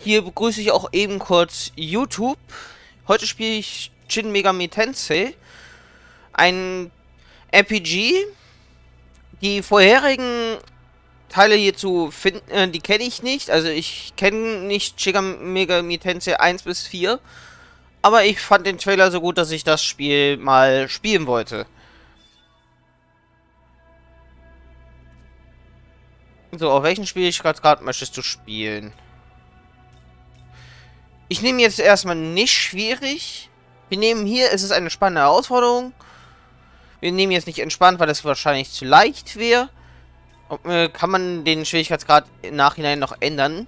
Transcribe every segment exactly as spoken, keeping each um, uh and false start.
Hier begrüße ich auch eben kurz YouTube. Heute spiele ich Shin Megami Tensei, ein R P G. Die vorherigen Teile hierzu finden, äh, die kenne ich nicht. Also ich kenne nicht Shin Megami Tensei eins bis vier. Aber ich fand den Trailer so gut, dass ich das Spiel mal spielen wollte. So, auf welchen Spiel ich gerade möchtest du spielen? Ich nehme jetzt erstmal nicht schwierig. Wir nehmen hier, es ist eine spannende Herausforderung. Wir nehmen jetzt nicht entspannt, weil das wahrscheinlich zu leicht wäre. Äh, kann man den Schwierigkeitsgrad im Nachhinein noch ändern?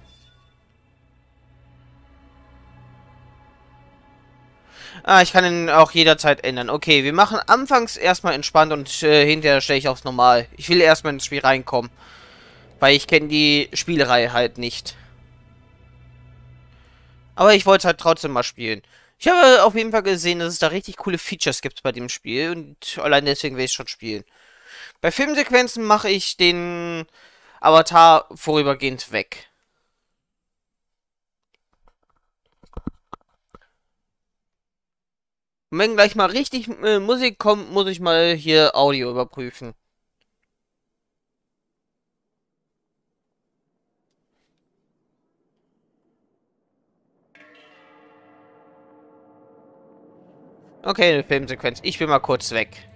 Ah, ich kann ihn auch jederzeit ändern. Okay, wir machen anfangs erstmal entspannt und äh, hinterher stelle ich aufs Normal. Ich will erstmal ins Spiel reinkommen. Weil ich kenne die Spielreihe halt nicht. Aber ich wollte es halt trotzdem mal spielen. Ich habe auf jeden Fall gesehen, dass es da richtig coole Features gibt bei dem Spiel. Und allein deswegen will ich es schon spielen. Bei Filmsequenzen mache ich den Avatar vorübergehend weg. Und wenn gleich mal richtig äh, Musik kommt, muss ich mal hier Audio überprüfen. Okay, eine Filmsequenz. Ich bin mal kurz weg.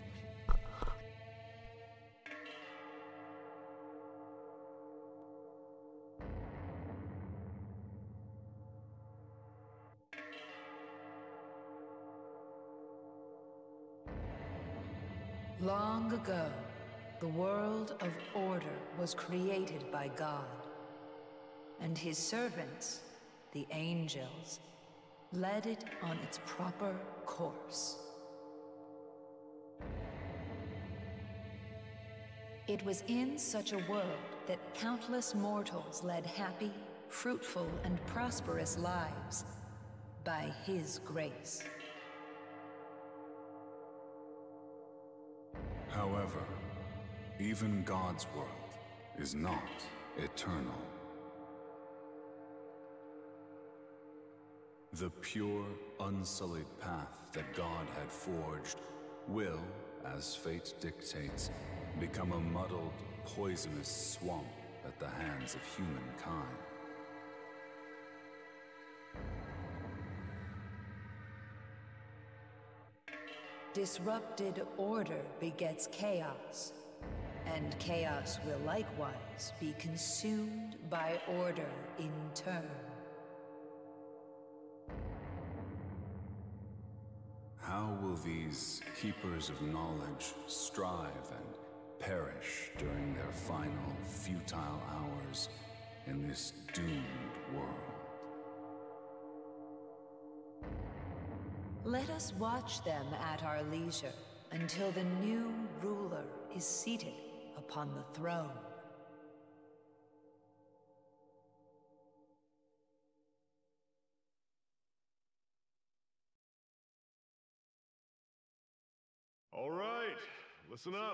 Long ago, the world of order was created by God, and his servants, the angels, led it on its proper course. It was in such a world that countless mortals led happy, fruitful, and prosperous lives by his grace. However, even God's world is not eternal. The pure, unsullied path that God had forged will, as fate dictates, become a muddled, poisonous swamp at the hands of humankind. Disrupted order begets chaos, and chaos will likewise be consumed by order in turn. How will these keepers of knowledge strive and perish during their final, futile hours in this doomed world? Let us watch them at our leisure until the new ruler is seated upon the throne. All right, listen up.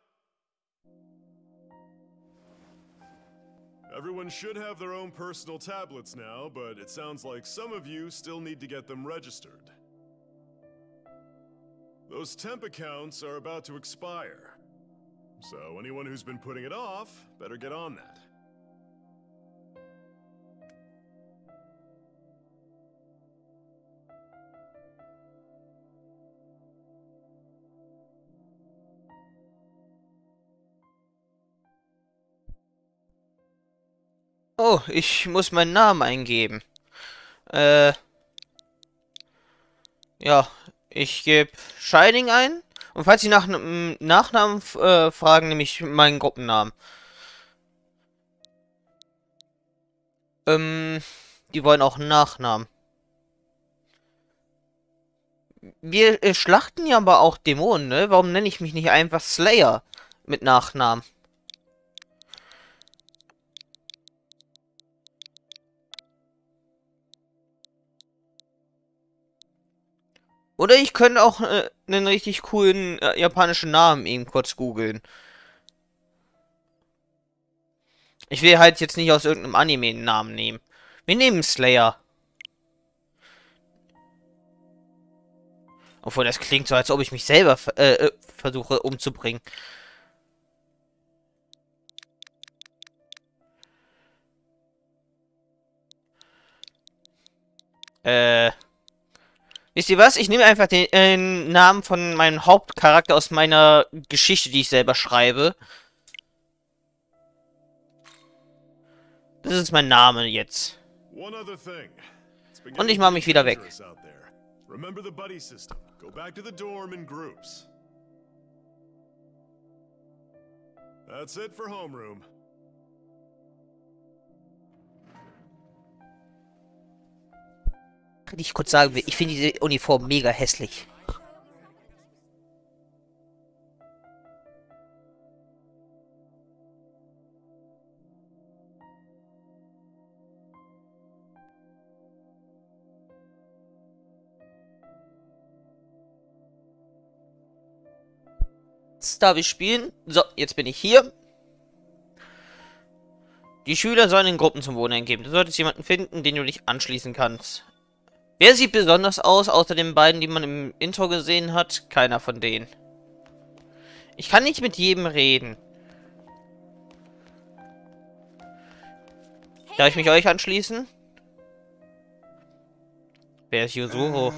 Everyone should have their own personal tablets now, but it sounds like some of you still need to get them registered. Those temp accounts are about to expire, so anyone who's been putting it off better get on that. Oh, ich muss meinen Namen eingeben. Äh. Ja, ich gebe Shining ein. Und falls Sie nach einem Nachnamen äh, fragen, nehme ich meinen Gruppennamen. Ähm, die wollen auch einen Nachnamen. Wir äh, schlachten ja aber auch Dämonen, ne? Warum nenne ich mich nicht einfach Slayer mit Nachnamen? Oder ich könnte auch äh, einen richtig coolen äh, japanischen Namen eben kurz googeln. Ich will halt jetzt nicht aus irgendeinem Anime einen Namen nehmen. Wir nehmen Slayer. Obwohl, das klingt so, als ob ich mich selber äh, versuche umzubringen. Äh... Wisst ihr was? Ich nehme einfach den äh, Namen von meinem Hauptcharakter aus meiner Geschichte, die ich selber schreibe. Das ist mein Name jetzt. Und ich mache mich wieder weg. Remember the buddy system. Go back to the dorm in groups. That's it for homeroom. Kann ich kurz sagen, ich finde diese Uniform mega hässlich. Jetzt darf ich spielen. So, jetzt bin ich hier. Die Schüler sollen in Gruppen zum Wohnen geben. Du solltest jemanden finden, den du dich anschließen kannst. Wer sieht besonders aus, außer den beiden, die man im Intro gesehen hat? Keiner von denen. Ich kann nicht mit jedem reden. Darf ich mich euch anschließen? Wer ist Yuzuru?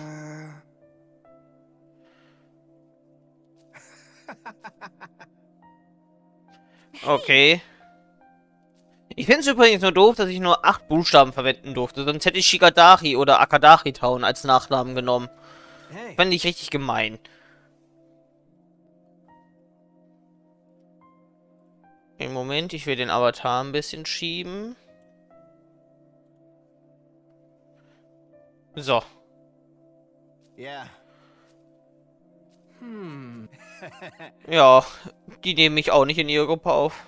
Okay. Ich finde es übrigens nur doof, dass ich nur acht Buchstaben verwenden durfte. Sonst hätte ich Shigadari oder Akadari Town als Nachnamen genommen. Fände ich richtig gemein. Im Moment, ich will den Avatar ein bisschen schieben. So. Ja. Hm. Ja, die nehmen mich auch nicht in ihre Gruppe auf.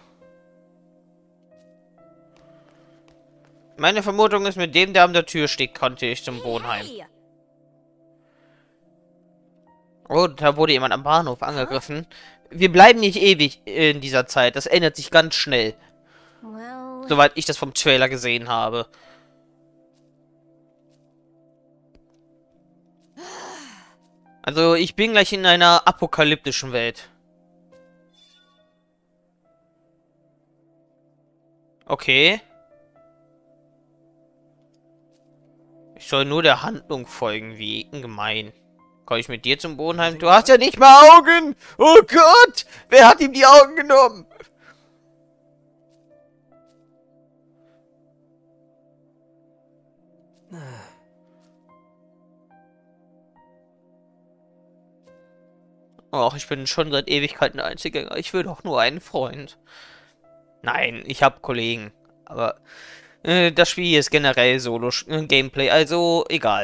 Meine Vermutung ist, mit dem, der an der Tür steht, konnte ich zum Wohnheim. Oh, da wurde jemand am Bahnhof angegriffen. Wir bleiben nicht ewig in dieser Zeit. Das ändert sich ganz schnell. Soweit ich das vom Trailer gesehen habe. Also, ich bin gleich in einer apokalyptischen Welt. Okay. Ich soll nur der Handlung folgen, wie gemein. Komme ich mit dir zum Wohnheim? Du hast ja nicht mal Augen! Oh Gott! Wer hat ihm die Augen genommen? Och, ich bin schon seit Ewigkeiten Einzelgänger. Ich will doch nur einen Freund. Nein, ich habe Kollegen. Aber äh, das Spiel hier ist generell Solo-Gameplay, also egal.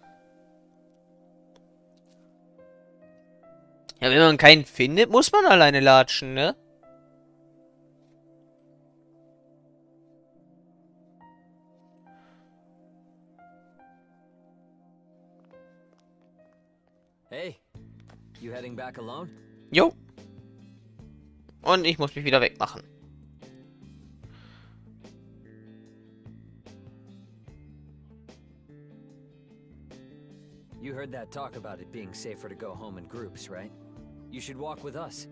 Ja, wenn man keinen findet, muss man alleine latschen, ne? Hey, you heading back alone? Jo. Und ich muss mich wieder wegmachen. You heard that talk about it being safer to go home in groups, right? You should walk with us.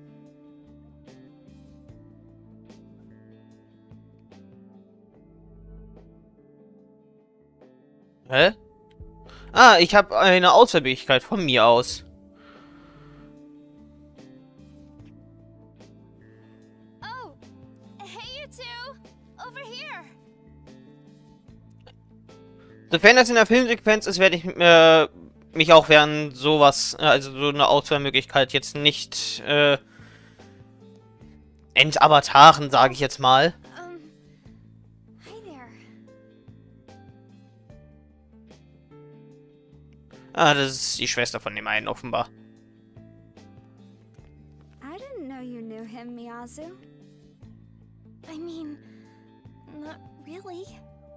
Hä? Ah, ich habe eine Auswahlmöglichkeit von mir aus. Oh, hey you two, over here. Sofern das in der Filmsequenz ist, werde ich äh, mich auch während sowas, also so eine Auswahlmöglichkeit jetzt nicht äh, entavataren, sage ich jetzt mal. Um, hi there. Ah, das ist die Schwester von dem einen offenbar. I didn't know you knew him, Miyazu. I mean, not really.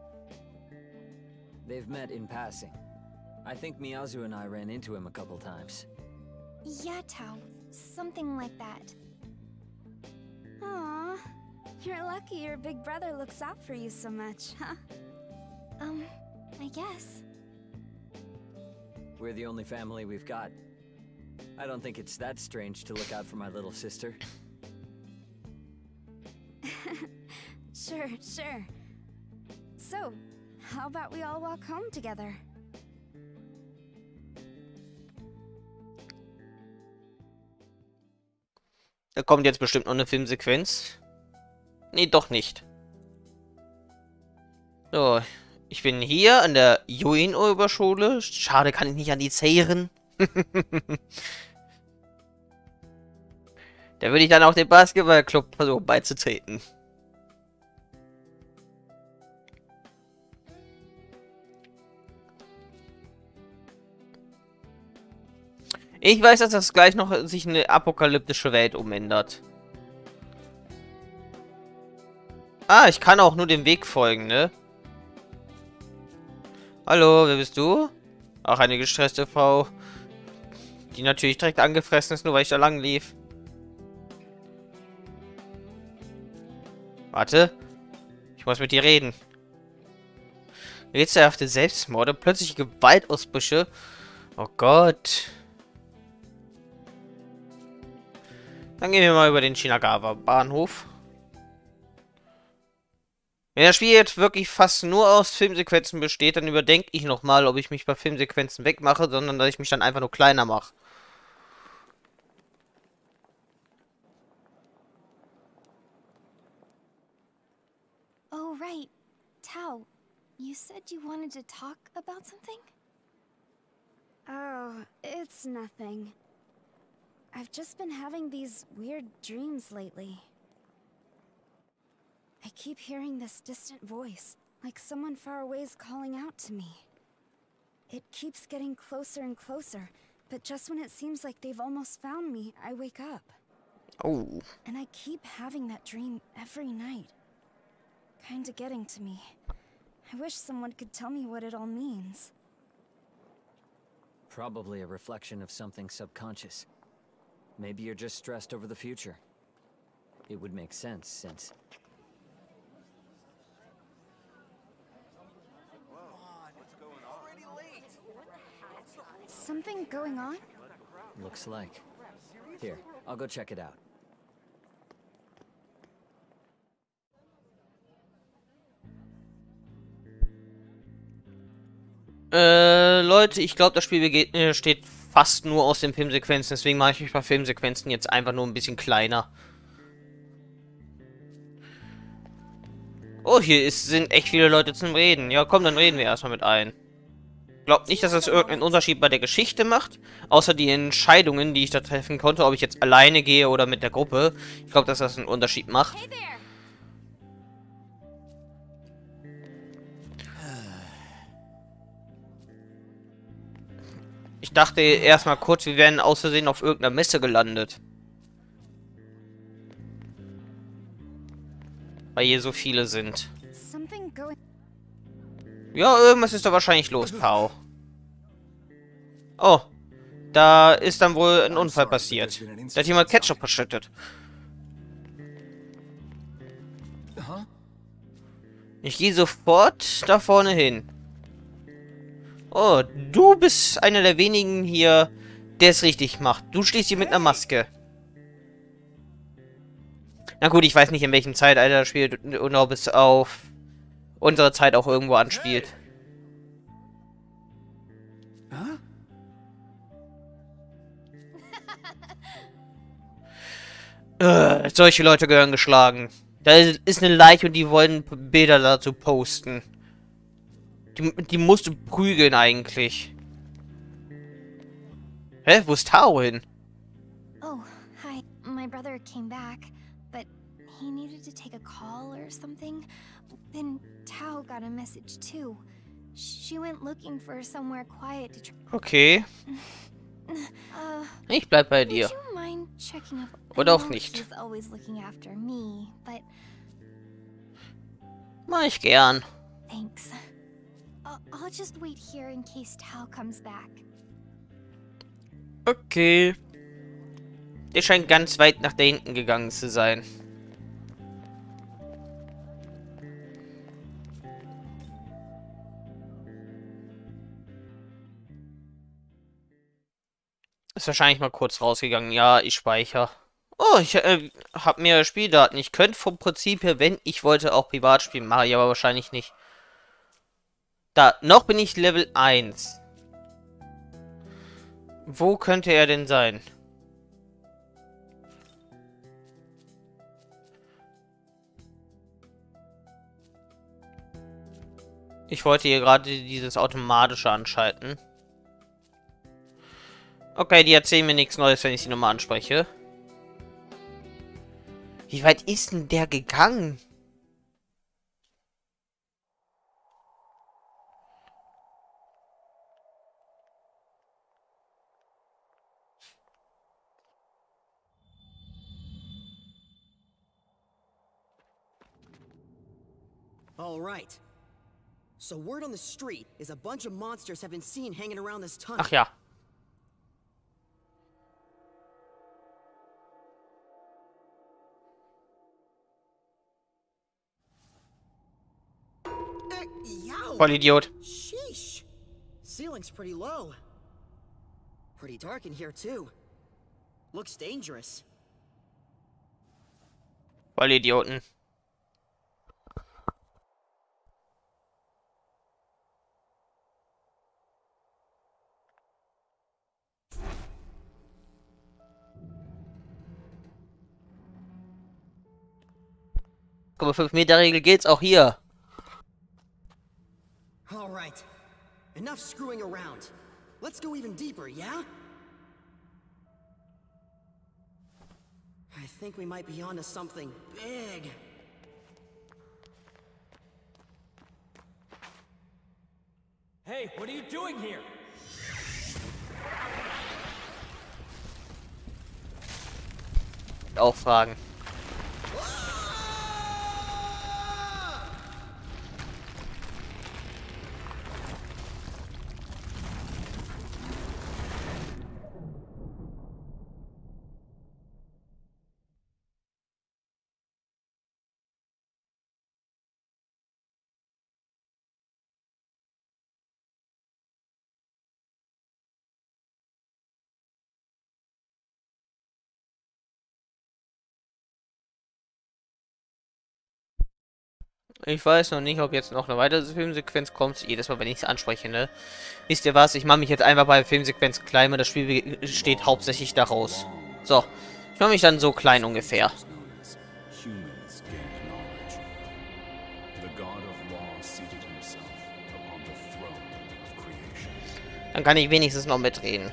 They've met in passing. I think Miyazu and I ran into him a couple times. Yeah, Tao. Something like that. Aw, you're lucky your big brother looks out for you so much, huh? Um, I guess. We're the only family we've got. I don't think it's that strange to look out for my little sister. Sure, sure. So, how about we all walk home together? Da kommt jetzt bestimmt noch eine Filmsequenz. Nee, doch nicht. So, ich bin hier an der Yuin-Oberschule. Schade, kann ich nicht an die zehren. Da würde ich dann auch den Basketballclub versuchen beizutreten. Ich weiß, dass das gleich noch sich eine apokalyptische Welt umändert. Ah, ich kann auch nur dem Weg folgen, ne? Hallo, wer bist du? Auch eine gestresste Frau, die natürlich direkt angefressen ist, nur weil ich da lang lief. Warte. Ich muss mit dir reden. Rätselhafte Selbstmorde, plötzliche Gewaltausbrüche. Oh Gott. Dann gehen wir mal über den Shinagawa-Bahnhof. Wenn das Spiel jetzt wirklich fast nur aus Filmsequenzen besteht, dann überdenke ich nochmal, ob ich mich bei Filmsequenzen wegmache, sondern dass ich mich dann einfach nur kleiner mache. Oh, right. Tao, you said you wanted to talk about something? Oh, it's nothing. I've just been having these weird dreams lately. I keep hearing this distant voice, like someone far away is calling out to me. It keeps getting closer and closer, but just when it seems like they've almost found me, I wake up. Oh. And I keep having that dream every night. Kinda getting to me. I wish someone could tell me what it all means. Probably a reflection of something subconscious. Maybe you're just stressed over the future. It would make sense since... Something going on? Looks like. Here, I'll go check it out. Äh, Leute, ich glaube, das Spiel begeht, äh, steht fast nur aus den Filmsequenzen. Deswegen mache ich mich bei Filmsequenzen jetzt einfach nur ein bisschen kleiner. Oh, hier ist, sind echt viele Leute zum Reden. Ja, komm, dann reden wir erstmal mit ein. Glaubt nicht, dass das irgendeinen Unterschied bei der Geschichte macht. Außer die Entscheidungen, die ich da treffen konnte. Ob ich jetzt alleine gehe oder mit der Gruppe. Ich glaube, dass das einen Unterschied macht. Ich dachte erstmal kurz, wir wären aus Versehen auf irgendeiner Messe gelandet. Weil hier so viele sind. Ja, irgendwas ist da wahrscheinlich los, Pao. Oh. Da ist dann wohl ein Unfall passiert. Da hat jemand Ketchup verschüttet. Ich gehe sofort da vorne hin. Oh, du bist einer der wenigen hier, der es richtig macht. Du stehst hier mit einer Maske. Na gut, ich weiß nicht, in welchem Zeitalter das spielt und ob es auf unsere Zeit auch irgendwo anspielt. Äh, solche Leute gehören geschlagen. Da ist eine Leiche und die wollen Bilder dazu posten. Die, die musst du prügeln eigentlich. Hä? Wo ist Tao hin? Oh, hi. My brother came back, but he needed to take a call or something. Then Tao got a message too. She went looking for somewhere quiet to try. Okay. Uh, ich bleib bei dir. Would you mind checking up? Oder auch nicht. She's always looking after me, but mach ich gern. Thanks. I'll, I'll just wait here in case Tao comes back. Okay. Der scheint ganz weit nach da hinten gegangen zu sein. Ist wahrscheinlich mal kurz rausgegangen. Ja, ich speichere. Oh, ich äh, habe mehr Spieldaten. Ich könnte vom Prinzip her, wenn ich wollte, auch privat spielen. Mache ich aber wahrscheinlich nicht. Da, noch bin ich Level eins. Wo könnte er denn sein? Ich wollte hier gerade dieses automatische anschalten. Okay, die erzählen mir nichts Neues, wenn ich sie nochmal anspreche. Wie weit ist denn der gegangen? All right. So word on the street is a bunch of monsters have been seen hanging around this tunnel. Ach ja. Uh, yow! Voll Idiot. Sheesh. Ceiling's pretty low. Pretty dark in here too. Looks dangerous. Voll Idioten. fünf Meter Regel geht's auch hier. All right. Enough screwing around. Let's go even deeper, yeah? I think we might be onto something big. Hey, what are you doing here? Auch fragen. Ich weiß noch nicht, ob jetzt noch eine weitere Filmsequenz kommt. Jedes Mal, wenn ich es anspreche, ne? Wisst ihr was? Ich mache mich jetzt einfach bei Filmsequenz klein, weil das Spiel besteht hauptsächlich daraus. So. Ich mache mich dann so klein ungefähr. Dann kann ich wenigstens noch mitreden.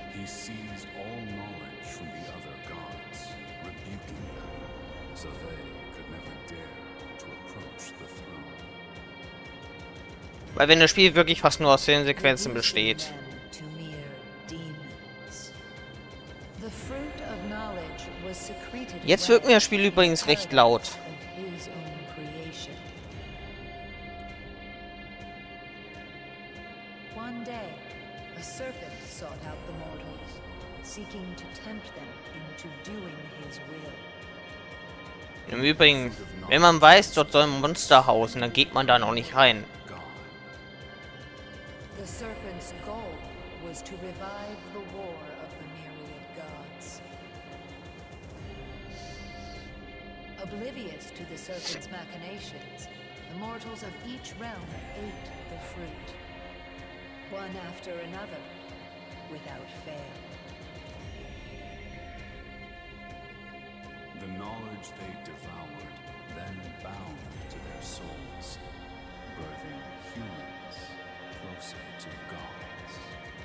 Weil wenn das Spiel wirklich fast nur aus Filmsequenzen besteht. Jetzt wirkt mir das Spiel übrigens recht laut. Im Übrigen, wenn man weiß, dort soll ein Monster hausen, dann geht man da noch nicht rein. The serpent's goal was to revive the war of the myriad gods. Oblivious to the serpent's machinations, the mortals of each realm ate the fruit, one after another, without fail. The knowledge they devoured then bound to their souls, birthing humans closer to gods.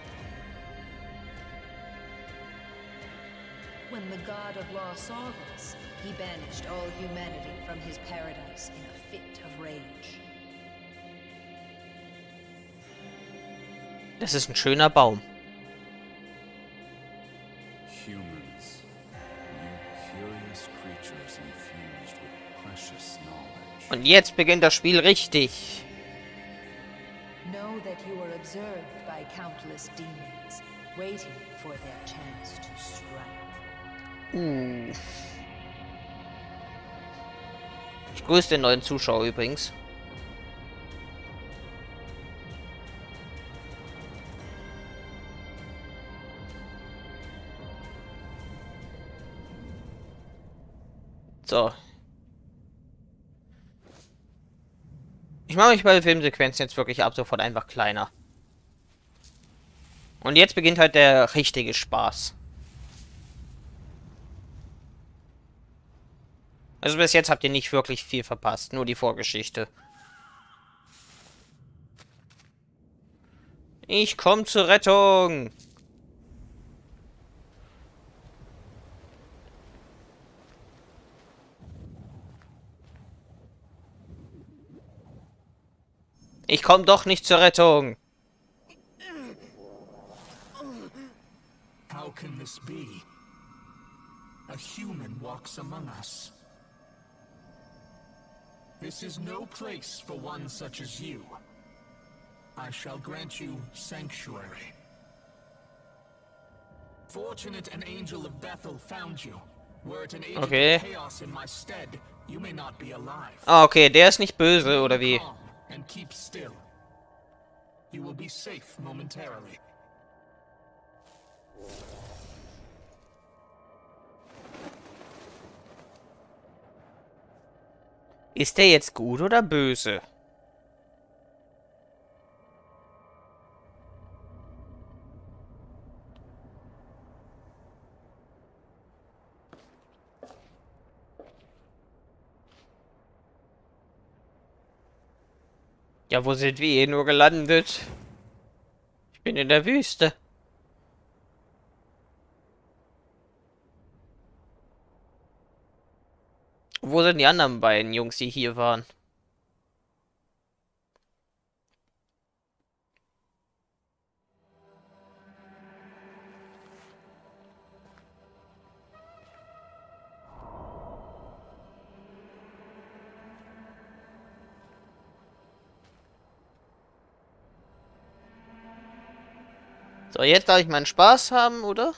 When the god of law saw this, he banished all humanity from his paradise in a fit of rage. Das ist ein schöner Baum. Humans, you curious creatures infused with precious knowledge. Und jetzt beginnt das Spiel richtig. Know that you are observed by countless demons, waiting for their chance to strike. Uh. Ich grüße den neuen Zuschauer übrigens. So. Ich mache mich bei Filmsequenzen jetzt wirklich ab sofort einfach kleiner. Und jetzt beginnt halt der richtige Spaß. Also bis jetzt habt ihr nicht wirklich viel verpasst, nur die Vorgeschichte. Ich komme zur Rettung! Ich komme doch nicht zur Rettung! How can this be? A human walks among us. This is no place for one such as you. I shall grant you sanctuary. Fortunate an angel of Bethel found you. Were it an agent Okay. of chaos in my stead, you may not be alive. Ah, okay, der ist nicht böse, oder wie? Calm and keep still. You will be safe momentarily. Ist der jetzt gut oder böse? Ja, wo sind wir hier nur gelandet? Ich bin in der Wüste. Wo sind die anderen beiden Jungs, die hier waren? So, jetzt darf ich meinen Spaß haben, oder?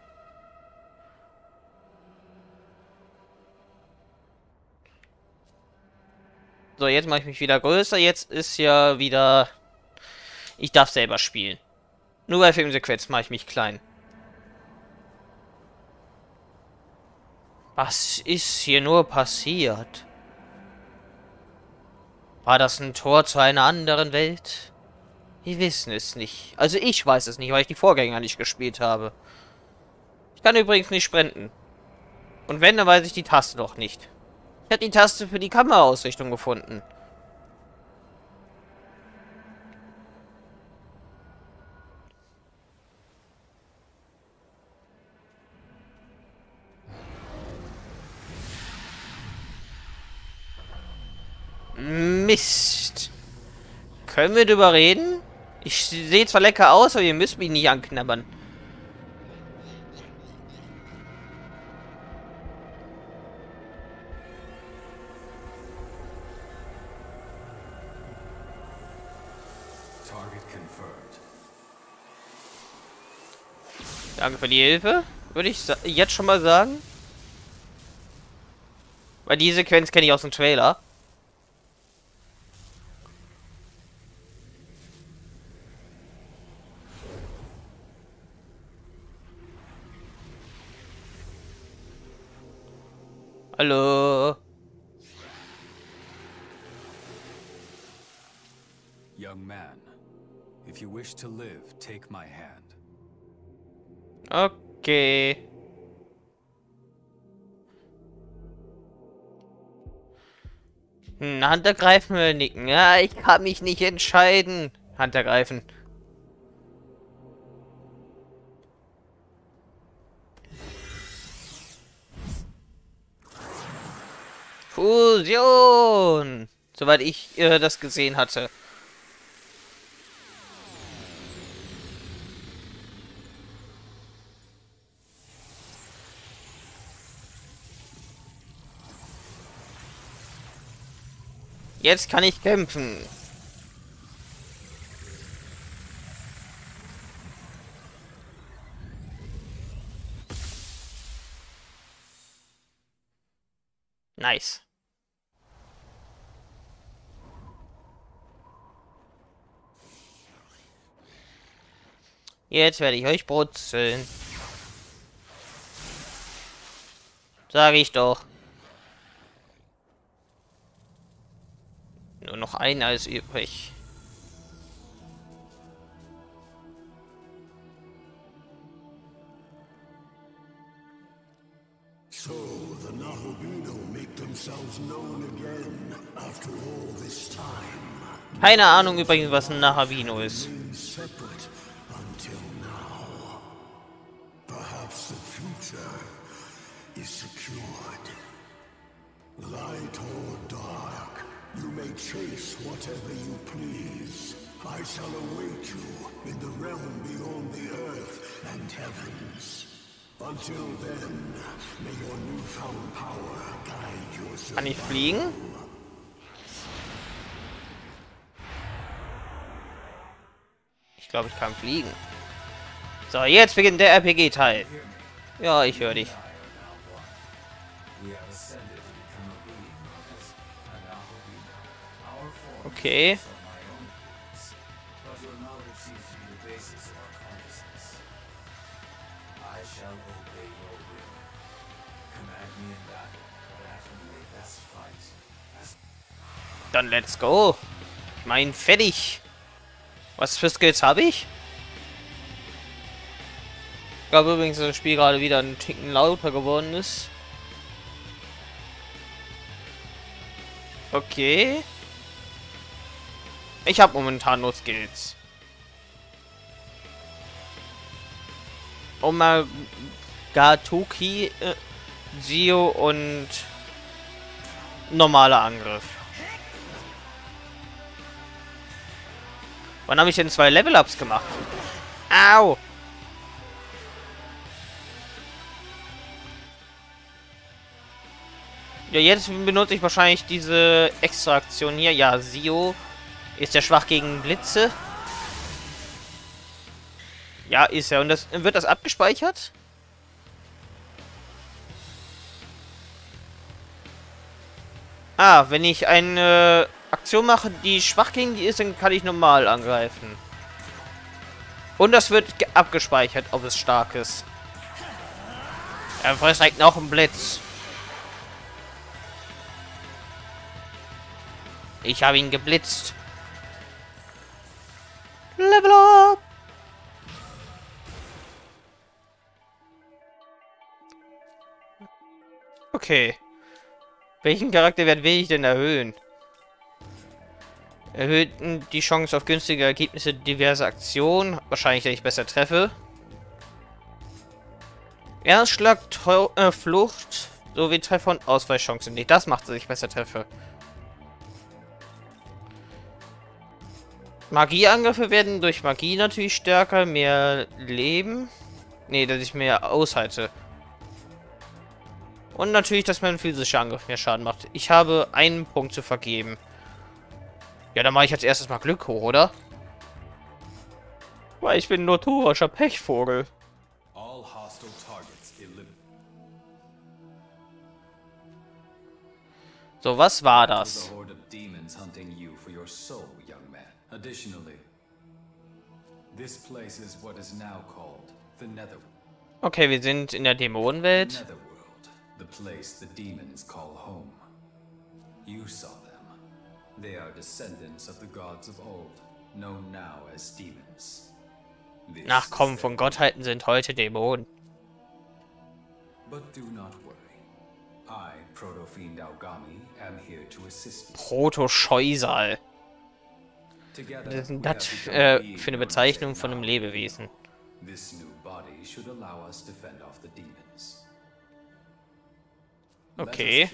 So, jetzt mache ich mich wieder größer. Jetzt ist ja wieder... Ich darf selber spielen. Nur bei Filmsequenz mache ich mich klein. Was ist hier nur passiert? War das ein Tor zu einer anderen Welt? Wir wissen es nicht. Also ich weiß es nicht, weil ich die Vorgänger nicht gespielt habe. Ich kann übrigens nicht sprinten. Und wenn, dann weiß ich die Taste noch nicht. Ich habe die Taste für die Kameraausrichtung gefunden. Mist. Können wir drüber reden? Ich sehe zwar lecker aus, aber ihr müsst mich nicht anknabbern. Target confirmed. Danke für die Hilfe, würde ich jetzt schon mal sagen. Weil die Sequenz kenne ich aus dem Trailer. Hallo. Young man, if you wish to live, take my hand. Okay. Hm, Hand ergreifen oder nicken? Ja, ich kann mich nicht entscheiden. Hand ergreifen. Fusion! Soweit ich äh, das gesehen hatte. Jetzt kann ich kämpfen. Nice. Jetzt werde ich euch brutzeln. Sage ich doch. Nur noch einer ist übrig. So the Nahobino make themselves known again after all this time. Keine Ahnung übrigens, was ein Nahabino ist. Separate until now. Perhaps the future is secured. Light or dark, you may chase whatever you please. I shall await you in the realm beyond the earth and heavens. Until then, may your newfound power guide your survival. Kann ich fliegen? Ich glaube, ich kann fliegen. So, jetzt beginnt der R P G-Teil. Ja, ich höre dich. Okay. Dann let's go. Ich mein, fertig. Was für Skills habe ich? Ich glaube übrigens, dass das Spiel gerade wieder ein Ticken lauter geworden ist. Okay. Ich habe momentan nur Skills. Omagatoki, äh, Zio und normaler Angriff. Wann habe ich denn zwei Level-Ups gemacht? Au! Ja, jetzt benutze ich wahrscheinlich diese Extra-Aktion hier. Ja, Zio ist ja schwach gegen Blitze. Ja, ist er. Und das wird das abgespeichert? Ah, wenn ich eine Aktion mache, die schwach gegen die ist, dann kann ich normal angreifen. Und das wird abgespeichert, ob es stark ist. Er frisst direkt noch einen Blitz. Ich habe ihn geblitzt. Level up! Okay. Welchen Charakterwert will ich denn erhöhen? Erhöhten die Chance auf günstige Ergebnisse diverser Aktionen. Wahrscheinlich, wenn ich besser treffe. Erstschlag, Teu äh, Flucht sowie Treffer und Ausweichchancen. Nee, das macht, dass ich besser treffe. Magieangriffe werden durch Magie natürlich stärker. Mehr Leben. Nee, dass ich mehr aushalte. Und natürlich, dass mein physischer Angriff mehr Schaden macht. Ich habe einen Punkt zu vergeben. Ja, dann mache ich als erstes mal Glück hoch, oder? Weil ich bin ein notorischer Pechvogel. So, was war das? Okay, wir sind in der Dämonenwelt. The place the demons call home. You saw them. They are descendants of the gods of old, known now as demons. This Nachkommen von Gottheiten sind heute Dämonen. But do not worry. I, Proto-Fiend Aogami, am here to assist you. Proto-Scheusal. Was ist denn das äh, für eine Bezeichnung von einem Lebewesen? This new body should allow us to fend off the demons. Okay.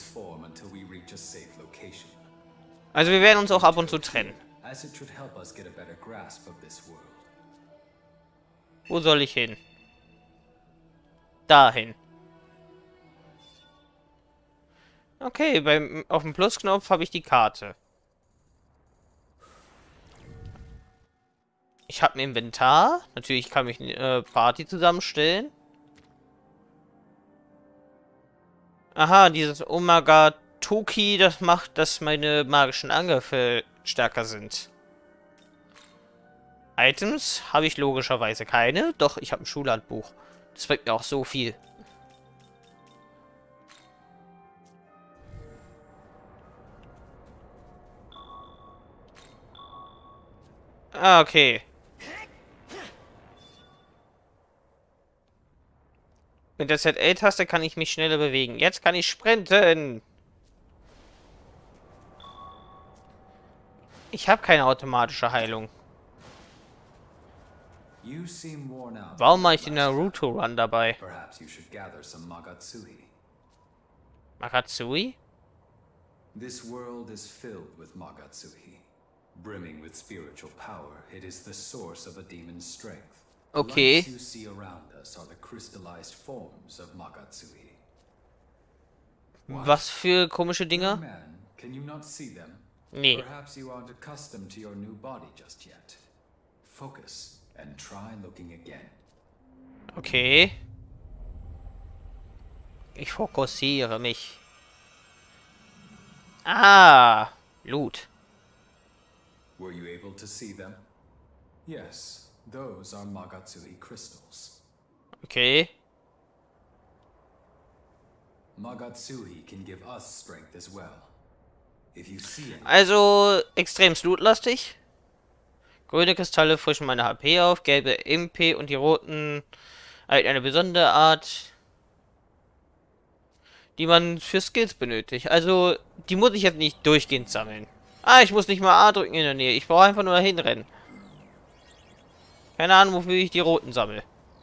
Also wir werden uns auch ab und zu trennen. Wo soll ich hin? Dahin. Okay, beim, auf dem Plusknopf habe ich die Karte. Ich habe ein Inventar. Natürlich kann ich eine äh, Party zusammenstellen. Aha, dieses Omagatoki, das macht, dass meine magischen Angriffe stärker sind. Items habe ich logischerweise keine, doch ich habe ein Schulhandbuch. Das bringt mir auch so viel. Ah, okay. Mit der Z L-Taste kann ich mich schneller bewegen. Jetzt kann ich sprinten. Ich habe keine automatische Heilung. Warum mache ich den Naruto-Run dabei? Magatsui? This world is filled with Magatsui. Brimming with spiritual power, it is the source of a demon's strength. Okay. The lights you see around us are the crystallized forms of Magatsui. Was für komische Dinger? Man, can you not see them? Nee. Perhaps you aren't accustomed to your new body just yet. Focus and try looking again. Okay. Ich fokussiere mich. Ah, Loot. Were you able to see them? Yes, those are Magatsui crystals. Okay. Magatsui can give us strength as well. If you see any... Also, extrem lootlastig. Grüne Kristalle frischen meine H P auf, gelbe M P und die roten halt eine besondere Art, die man für Skills benötigt. Also, die muss ich jetzt nicht durchgehend sammeln. Ah, ich muss nicht mal A drücken in der Nähe. Ich brauche einfach nur dahin rennen. Keine Ahnung, wofür ich die roten sammle.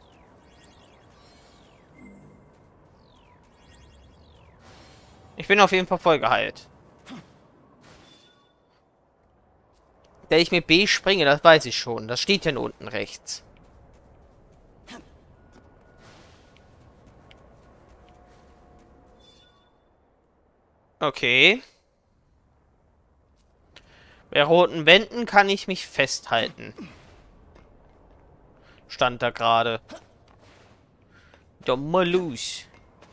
Ich bin auf jeden Fall voll geheilt. Da ich mit B springe, das weiß ich schon. Das steht ja unten rechts. Okay. Bei roten Wänden kann ich mich festhalten. Stand da gerade. Doch mal los.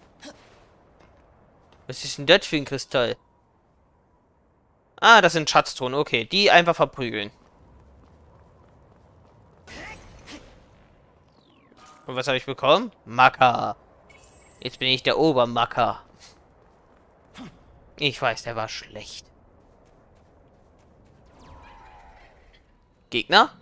Was ist denn das für ein Kristall? Ah, das sind Schatztruhen. Okay, die einfach verprügeln. Und was habe ich bekommen? Macker. Jetzt bin ich der Obermacker. Ich weiß, der war schlecht. Gegner?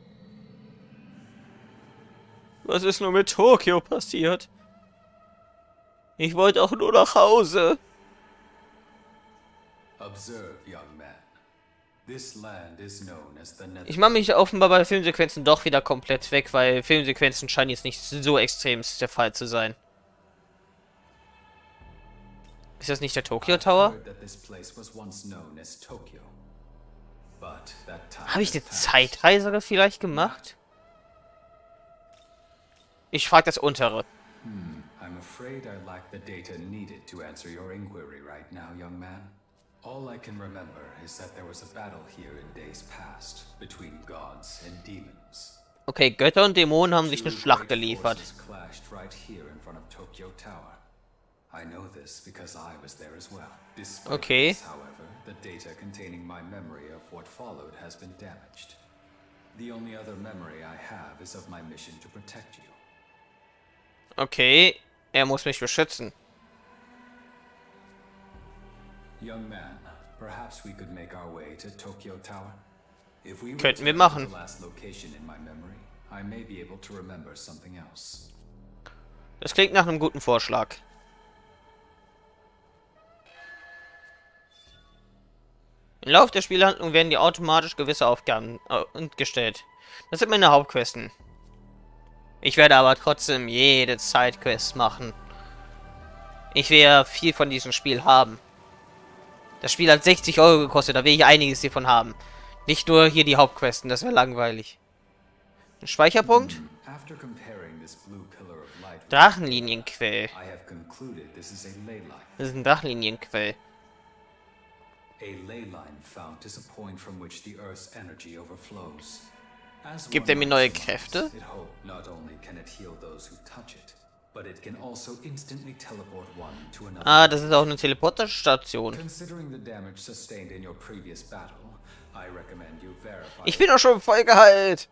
Was ist nur mit Tokio passiert? Ich wollte auch nur nach Hause. Ich mache mich offenbar bei Filmsequenzen doch wieder komplett weg, weil Filmsequenzen scheinen jetzt nicht so extrem der Fall zu sein. Ist das nicht der Tokyo Tower? Habe ich eine Zeitreise vielleicht gemacht? Ich frage das untere. Hmm, I'm afraid I lack the data needed to answer your inquiry right now, young man. All I can remember is that there was a battle here in days past between gods and demons. Okay, Götter und Dämonen haben sich eine Schlacht geliefert. I know this because I was there as well. Despite okay. This, however, the data containing my memory of what followed has been damaged. The only other memory I have is of my mission to protect you. Okay, er muss mich beschützen. Young man, perhaps we could make our way to Tokyo Tower. If we Könnten wir machen. The last location in my memory, I may be able to remember something else. Das klingt nach einem guten Vorschlag. Im Laufe der Spielhandlung werden die automatisch gewisse Aufgaben äh, gestellt. Das sind meine Hauptquesten. Ich werde aber trotzdem jede Sidequest machen. Ich will ja viel von diesem Spiel haben. Das Spiel hat sechzig Euro gekostet, da will ich einiges hiervon haben. Nicht nur hier die Hauptquesten, das wäre langweilig. Ein Speicherpunkt? Drachenlinienquell. Das ist ein Drachenlinienquell. Gibt er mir neue Kräfte? Ah, das ist auch eine Teleporterstation. Ich bin doch schon voll geheilt.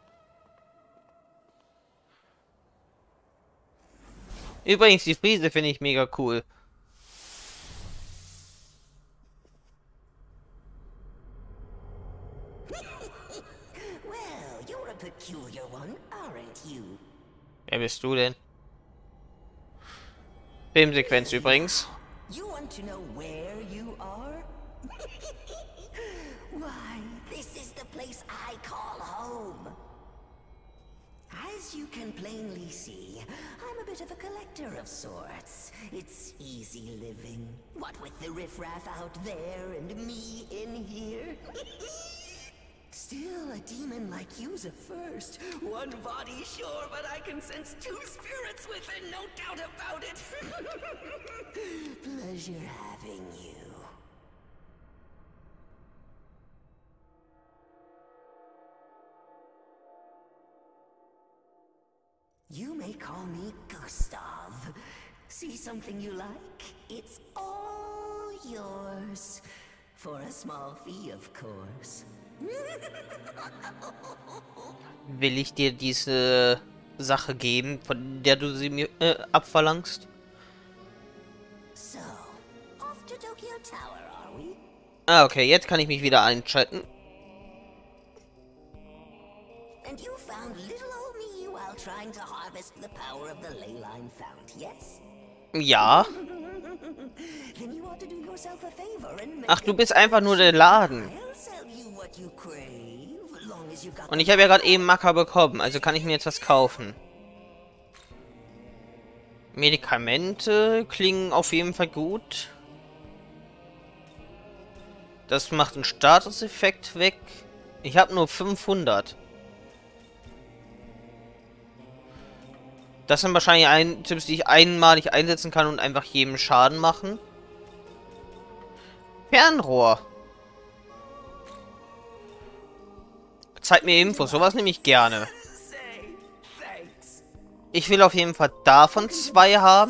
Übrigens, die Friese finde ich mega cool. Well, a peculiar one, aren't you? Wer bist du denn? Filmsequenz übrigens. You want to know where you are? Why, this is the place I call home. As you can plainly see, I'm a bit of a collector of sorts. It's easy living. What with the riffraff out there and me in here. Still, a demon like you's a first. One body, sure, but I can sense two spirits within, no doubt about it. Pleasure having you. You may call me Gustav. See something you like? It's all yours. For a small fee, of course. Will ich dir diese Sache geben, von der du sie mir äh, abverlangst? So, off to Tokyo Tower, are we? Ah, okay, jetzt kann ich mich wieder einschalten. And you found little old me while trying to harvest the power of the ley line fount, yes? Ja. Then you ought to do yourself a favor and make Ach, du bist einfach nur der Laden. I'll sell you what you crave, long as you've got Und ich habe ja gerade eben Macker bekommen, also kann ich mir jetzt was kaufen. Medikamente klingen auf jeden Fall gut. Das macht einen Statuseffekt weg. Ich habe nur fünfhundert. Das sind wahrscheinlich Items, die ich einmalig einsetzen kann und einfach jedem Schaden machen. Fernrohr. Zeigt mir Infos, sowas nehme ich gerne. Ich will auf jeden Fall davon zwei haben.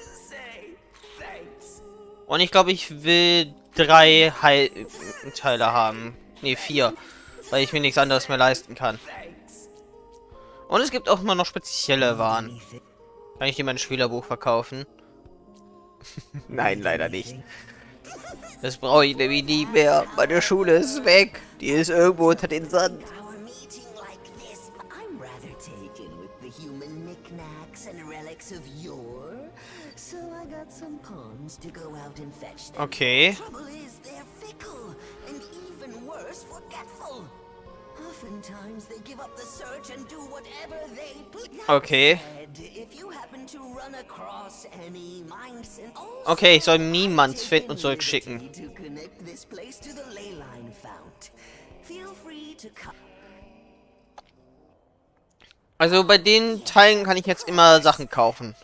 Und ich glaube, ich will drei Heilteile haben. Ne, vier. Weil ich mir nichts anderes mehr leisten kann. Und es gibt auch immer noch spezielle Waren. Kann ich dir mein Schülerbuch verkaufen? Nein, leider nicht. Das brauche ich nämlich nie mehr. Meine Schule ist weg. Die ist irgendwo unter den Sand. Okay. Okay. Okay, ich soll Mimans finden und zurückschicken. Also bei den Teilen kann ich jetzt immer Sachen kaufen.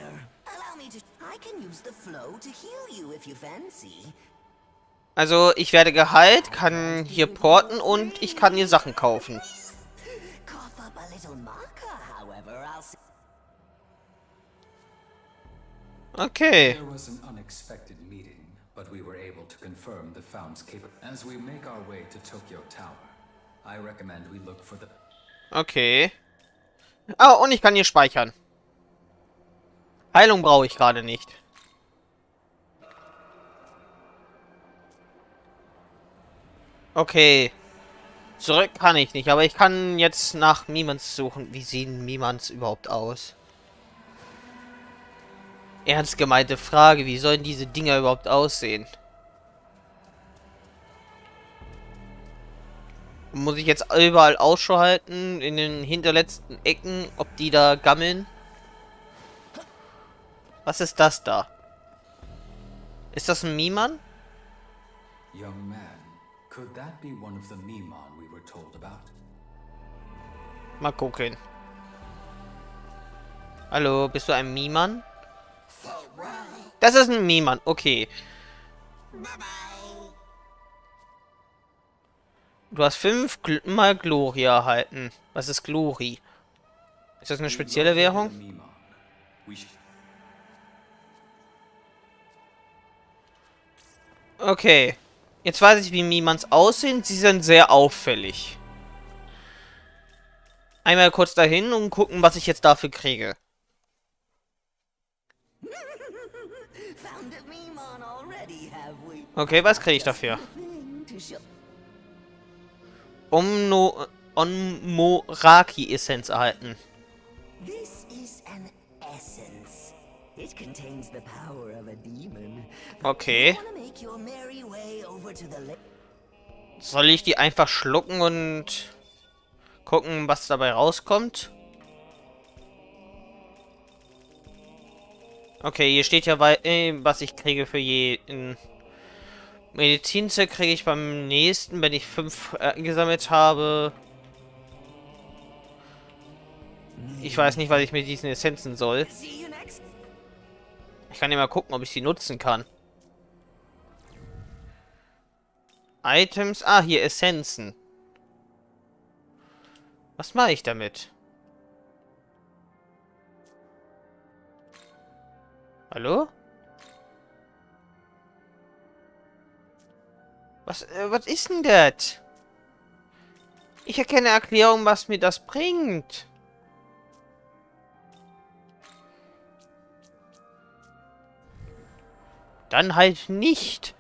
Also ich werde geheilt, kann hier porten und ich kann hier Sachen kaufen. Okay. There was an unexpected meeting, but we were able to confirm the Fount's capability. As we make our way to Tokyo Tower, I recommend we look for the. Okay. Ah, und ich kann hier speichern. Heilung brauche ich gerade nicht. Okay. Zurück kann ich nicht, aber ich kann jetzt nach Mimans suchen. Wie sehen Mimans überhaupt aus? Ernst gemeinte Frage, wie sollen diese Dinger überhaupt aussehen? Muss ich jetzt überall Ausschau halten, in den hinterletzten Ecken, ob die da gammeln? Was ist das da? Ist das ein Miman? Young man, could that be one of the Miman we were told about? Mal gucken. Hallo, bist du ein Miman? Das ist ein Miman, okay. Du hast fünf Gl mal Gloria erhalten. Was ist Glory? Ist das eine spezielle Währung? Okay. Jetzt weiß ich, wie Mimans aussehen. Sie sind sehr auffällig. Einmal kurz dahin und gucken, was ich jetzt dafür kriege. Okay, was kriege ich dafür? Um no Onmoraki-Essenz erhalten. This is an essence. It contains the power of a demon. Okay. Soll ich die einfach schlucken und gucken, was dabei rauskommt? Okay, hier steht ja, äh, was ich kriege für jeden. Medizinzell kriege ich beim nächsten, wenn ich fünf äh, gesammelt habe. Ich weiß nicht, was ich mit diesen Essenzen soll. Ich kann ja mal gucken, ob ich sie nutzen kann. Items. Ah, hier Essenzen. Was mache ich damit? Hallo? Was, äh, was ist denn das? Ich habe keine Erklärung, was mir das bringt. Dann halt nicht.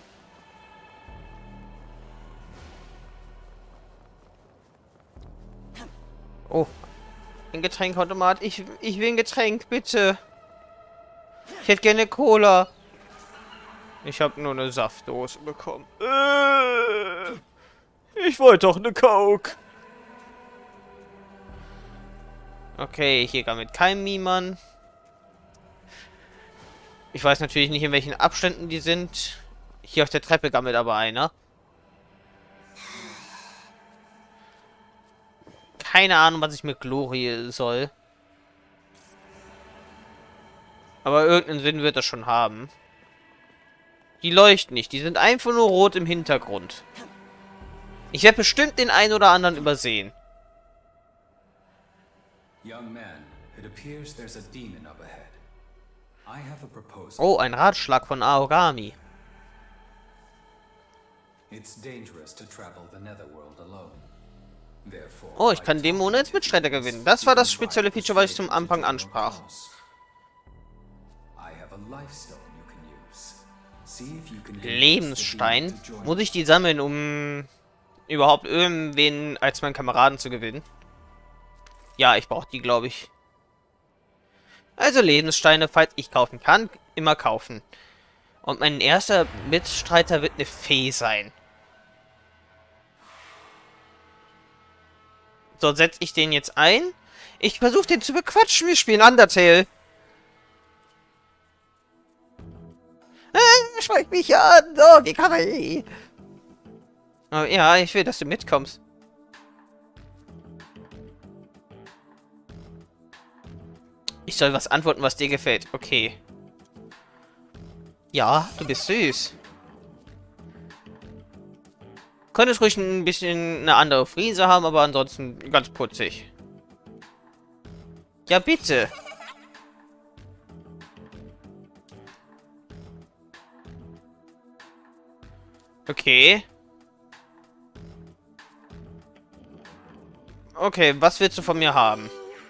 Oh. Ein Getränkautomat. Ich, ich will ein Getränk, bitte. Ich hätte gerne Cola. Ich habe nur eine Saftdose bekommen. Äh, ich wollte doch eine Coke. Okay, hier gar mit keinem Miemann. Ich weiß natürlich nicht, in welchen Abständen die sind. Hier auf der Treppe gammelt aber einer. Keine Ahnung, was ich mit Glorie soll. Aber irgendeinen Sinn wird das schon haben. Die leuchten nicht. Die sind einfach nur rot im Hintergrund. Ich werde bestimmt den einen oder anderen übersehen. Young man, it appears there's a demon up ahead. I have a proposal. Oh, ein Ratschlag von Aogami. It's dangerous to travel the Netherworld alone. Therefore, Oh, ich kann Dämonen als Mitstreiter gewinnen. Das war das spezielle Feature, was ich zum Anfang ansprach. Lebensstein. Muss ich die sammeln, um überhaupt irgendwen als meinen Kameraden zu gewinnen? Ja, ich brauche die, glaube ich. Also Lebenssteine, falls ich kaufen kann, immer kaufen. Und mein erster Mitstreiter wird eine Fee sein. So, setze ich den jetzt ein. Ich versuche den zu bequatschen. Wir spielen Undertale. Äh, sprich mich an. Oh, wie kann ich? Oh, ja, ich will, dass du mitkommst. Ich soll was antworten, was dir gefällt. Okay. Ja, du bist süß. Könntest ruhig ein bisschen eine andere Frise haben, aber ansonsten ganz putzig. Ja, bitte. Okay. Okay, was willst du von mir haben?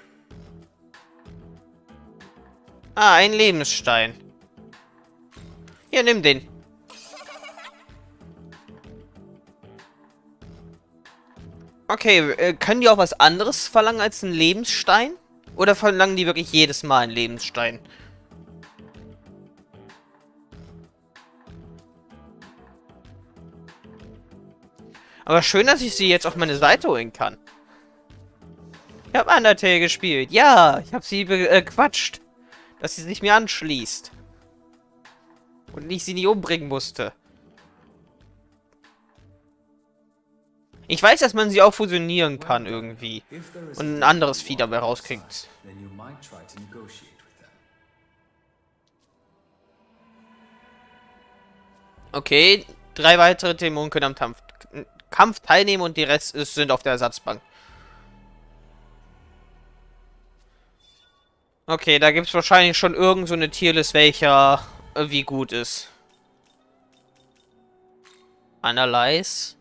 Ah, ein Lebensstein. Hier, nimm den. Okay, äh, können die auch was anderes verlangen als einen Lebensstein? Oder verlangen die wirklich jedes Mal einen Lebensstein? Aber schön, dass ich sie jetzt auf meine Seite holen kann. Ich habe Undertale gespielt. Ja, ich habe sie bequatscht. Dass sie sich mir anschließt. Und ich sie nie umbringen musste. Ich weiß, dass man sie auch fusionieren kann irgendwie. Und ein anderes Vieh dabei rauskriegt. Okay, drei weitere Dämonen können am Kampf, Kampf teilnehmen und die Rest ist, sind auf der Ersatzbank. Okay, da gibt es wahrscheinlich schon irgend so eine Tierlist, welcher äh, wie gut ist. Analyze.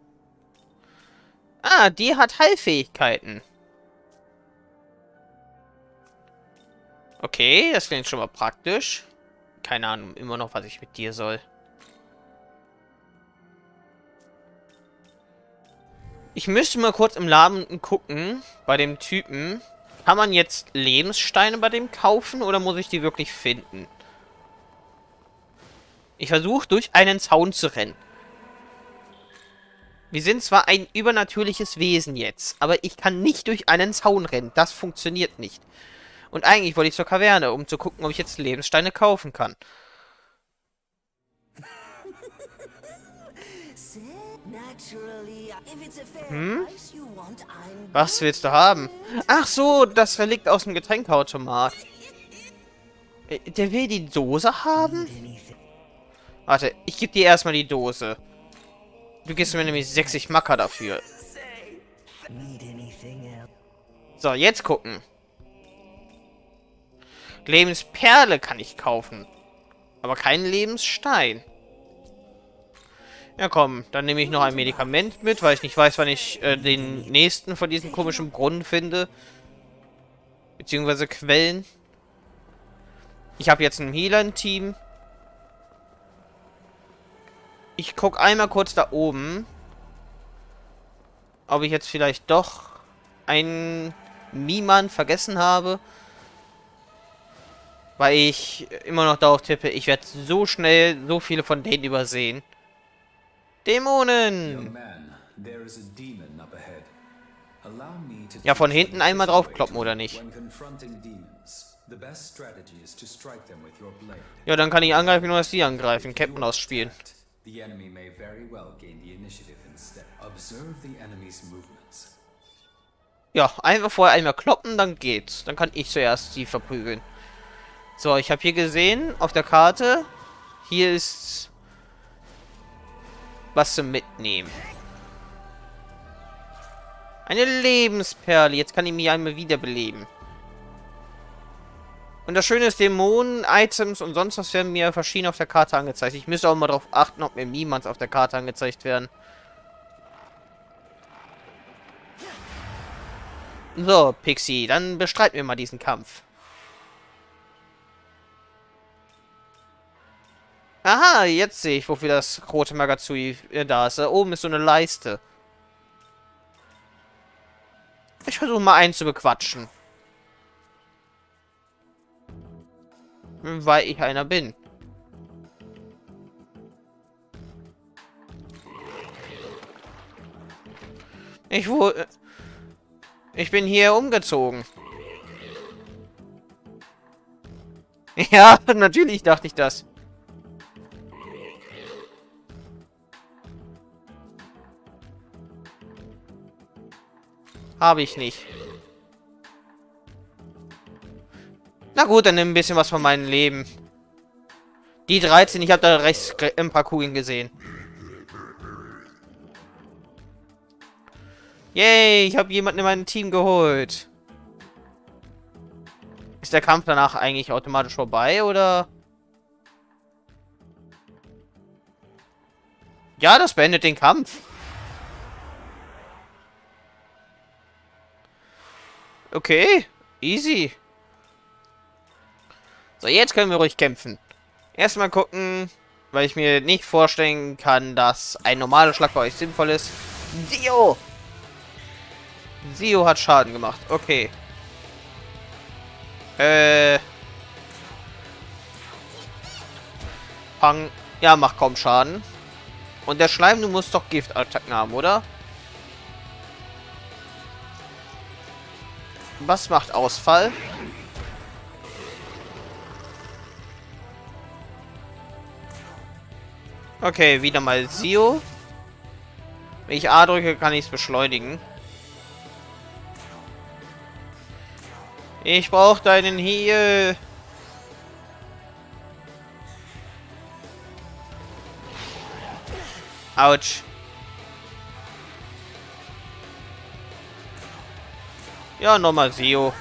Ah, die hat Heilfähigkeiten. Okay, das klingt schon mal praktisch. Keine Ahnung, immer noch, was ich mit dir soll. Ich müsste mal kurz im Laden gucken, bei dem Typen. Kann man jetzt Lebenssteine bei dem kaufen oder muss ich die wirklich finden? Ich versuche durch einen Zaun zu rennen. Wir sind zwar ein übernatürliches Wesen jetzt, aber ich kann nicht durch einen Zaun rennen. Das funktioniert nicht. Und eigentlich wollte ich zur Kaverne, um zu gucken, ob ich jetzt Lebenssteine kaufen kann. Hm? Was willst du haben? Ach so, das Relikt aus dem Getränkeautomat. Der will die Dose haben? Warte, ich gebe dir erstmal die Dose. Du gibst mir nämlich sechzig Macker dafür. So, jetzt gucken. Lebensperle kann ich kaufen. Aber keinen Lebensstein. Ja komm, dann nehme ich noch ein Medikament mit, weil ich nicht weiß, wann ich äh, den nächsten von diesen komischen Brunnen finde. Beziehungsweise Quellen. Ich habe jetzt ein Healer-Team. Ich gucke einmal kurz da oben, ob ich jetzt vielleicht doch einen Miman vergessen habe. Weil ich immer noch darauf tippe, ich werde so schnell so viele von denen übersehen. Dämonen! Ja, von hinten einmal draufkloppen, oder nicht? Ja, dann kann ich angreifen, nur dass die angreifen. Captain ausspielen. Ja, einfach vorher einmal kloppen, dann geht's. Dann kann ich zuerst sie verprügeln. So, ich habe hier gesehen, auf der Karte, hier ist was zum Mitnehmen. Eine Lebensperle. Jetzt kann ich mich einmal wiederbeleben. Und das Schöne ist, Dämonen, Items und sonst was werden mir verschieden auf der Karte angezeigt. Ich müsste auch mal darauf achten, ob mir Mimans auf der Karte angezeigt werden. So, Pixie, dann bestreiten wir mal diesen Kampf. Aha, jetzt sehe ich, wofür das rote Magatsui äh, da ist. Da oben ist so eine Leiste. Ich versuche mal einen zu bequatschen. Weil ich einer bin. Ich wurde... Ich bin hier umgezogen. Ja, natürlich dachte ich das. Habe ich nicht. Na gut, dann nimm ein bisschen was von meinem Leben. Die dreizehn, ich habe da rechts ein paar Kugeln gesehen. Yay, ich habe jemanden in mein Team geholt. Ist der Kampf danach eigentlich automatisch vorbei, oder? Ja, das beendet den Kampf. Okay, easy. So, jetzt können wir ruhig kämpfen. Erstmal gucken, weil ich mir nicht vorstellen kann, dass ein normaler Schlag bei euch sinnvoll ist. Dio! Dio hat Schaden gemacht. Okay. Äh. Pang. Ja, macht kaum Schaden. Und der Schleim, du musst doch Giftattacken haben, oder? Was macht Ausfall? Okay, wieder mal Sio. Wenn ich A drücke, kann ich es beschleunigen. Ich brauche deinen Heal. Autsch. Ja, nochmal Sio.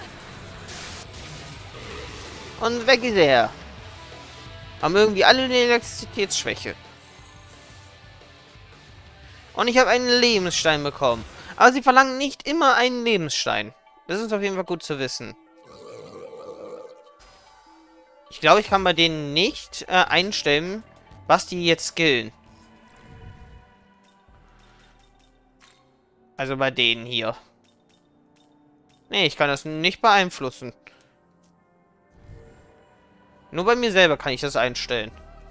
Und weg ist er. Haben irgendwie alle eine Elektrizitätsschwäche. Und ich habe einen Lebensstein bekommen. Aber sie verlangen nicht immer einen Lebensstein. Das ist auf jeden Fall gut zu wissen. Ich glaube, ich kann bei denen nicht äh, einstellen, was die jetzt skillen. Also bei denen hier. Nee, ich kann das nicht beeinflussen. Nur bei mir selber kann ich das einstellen.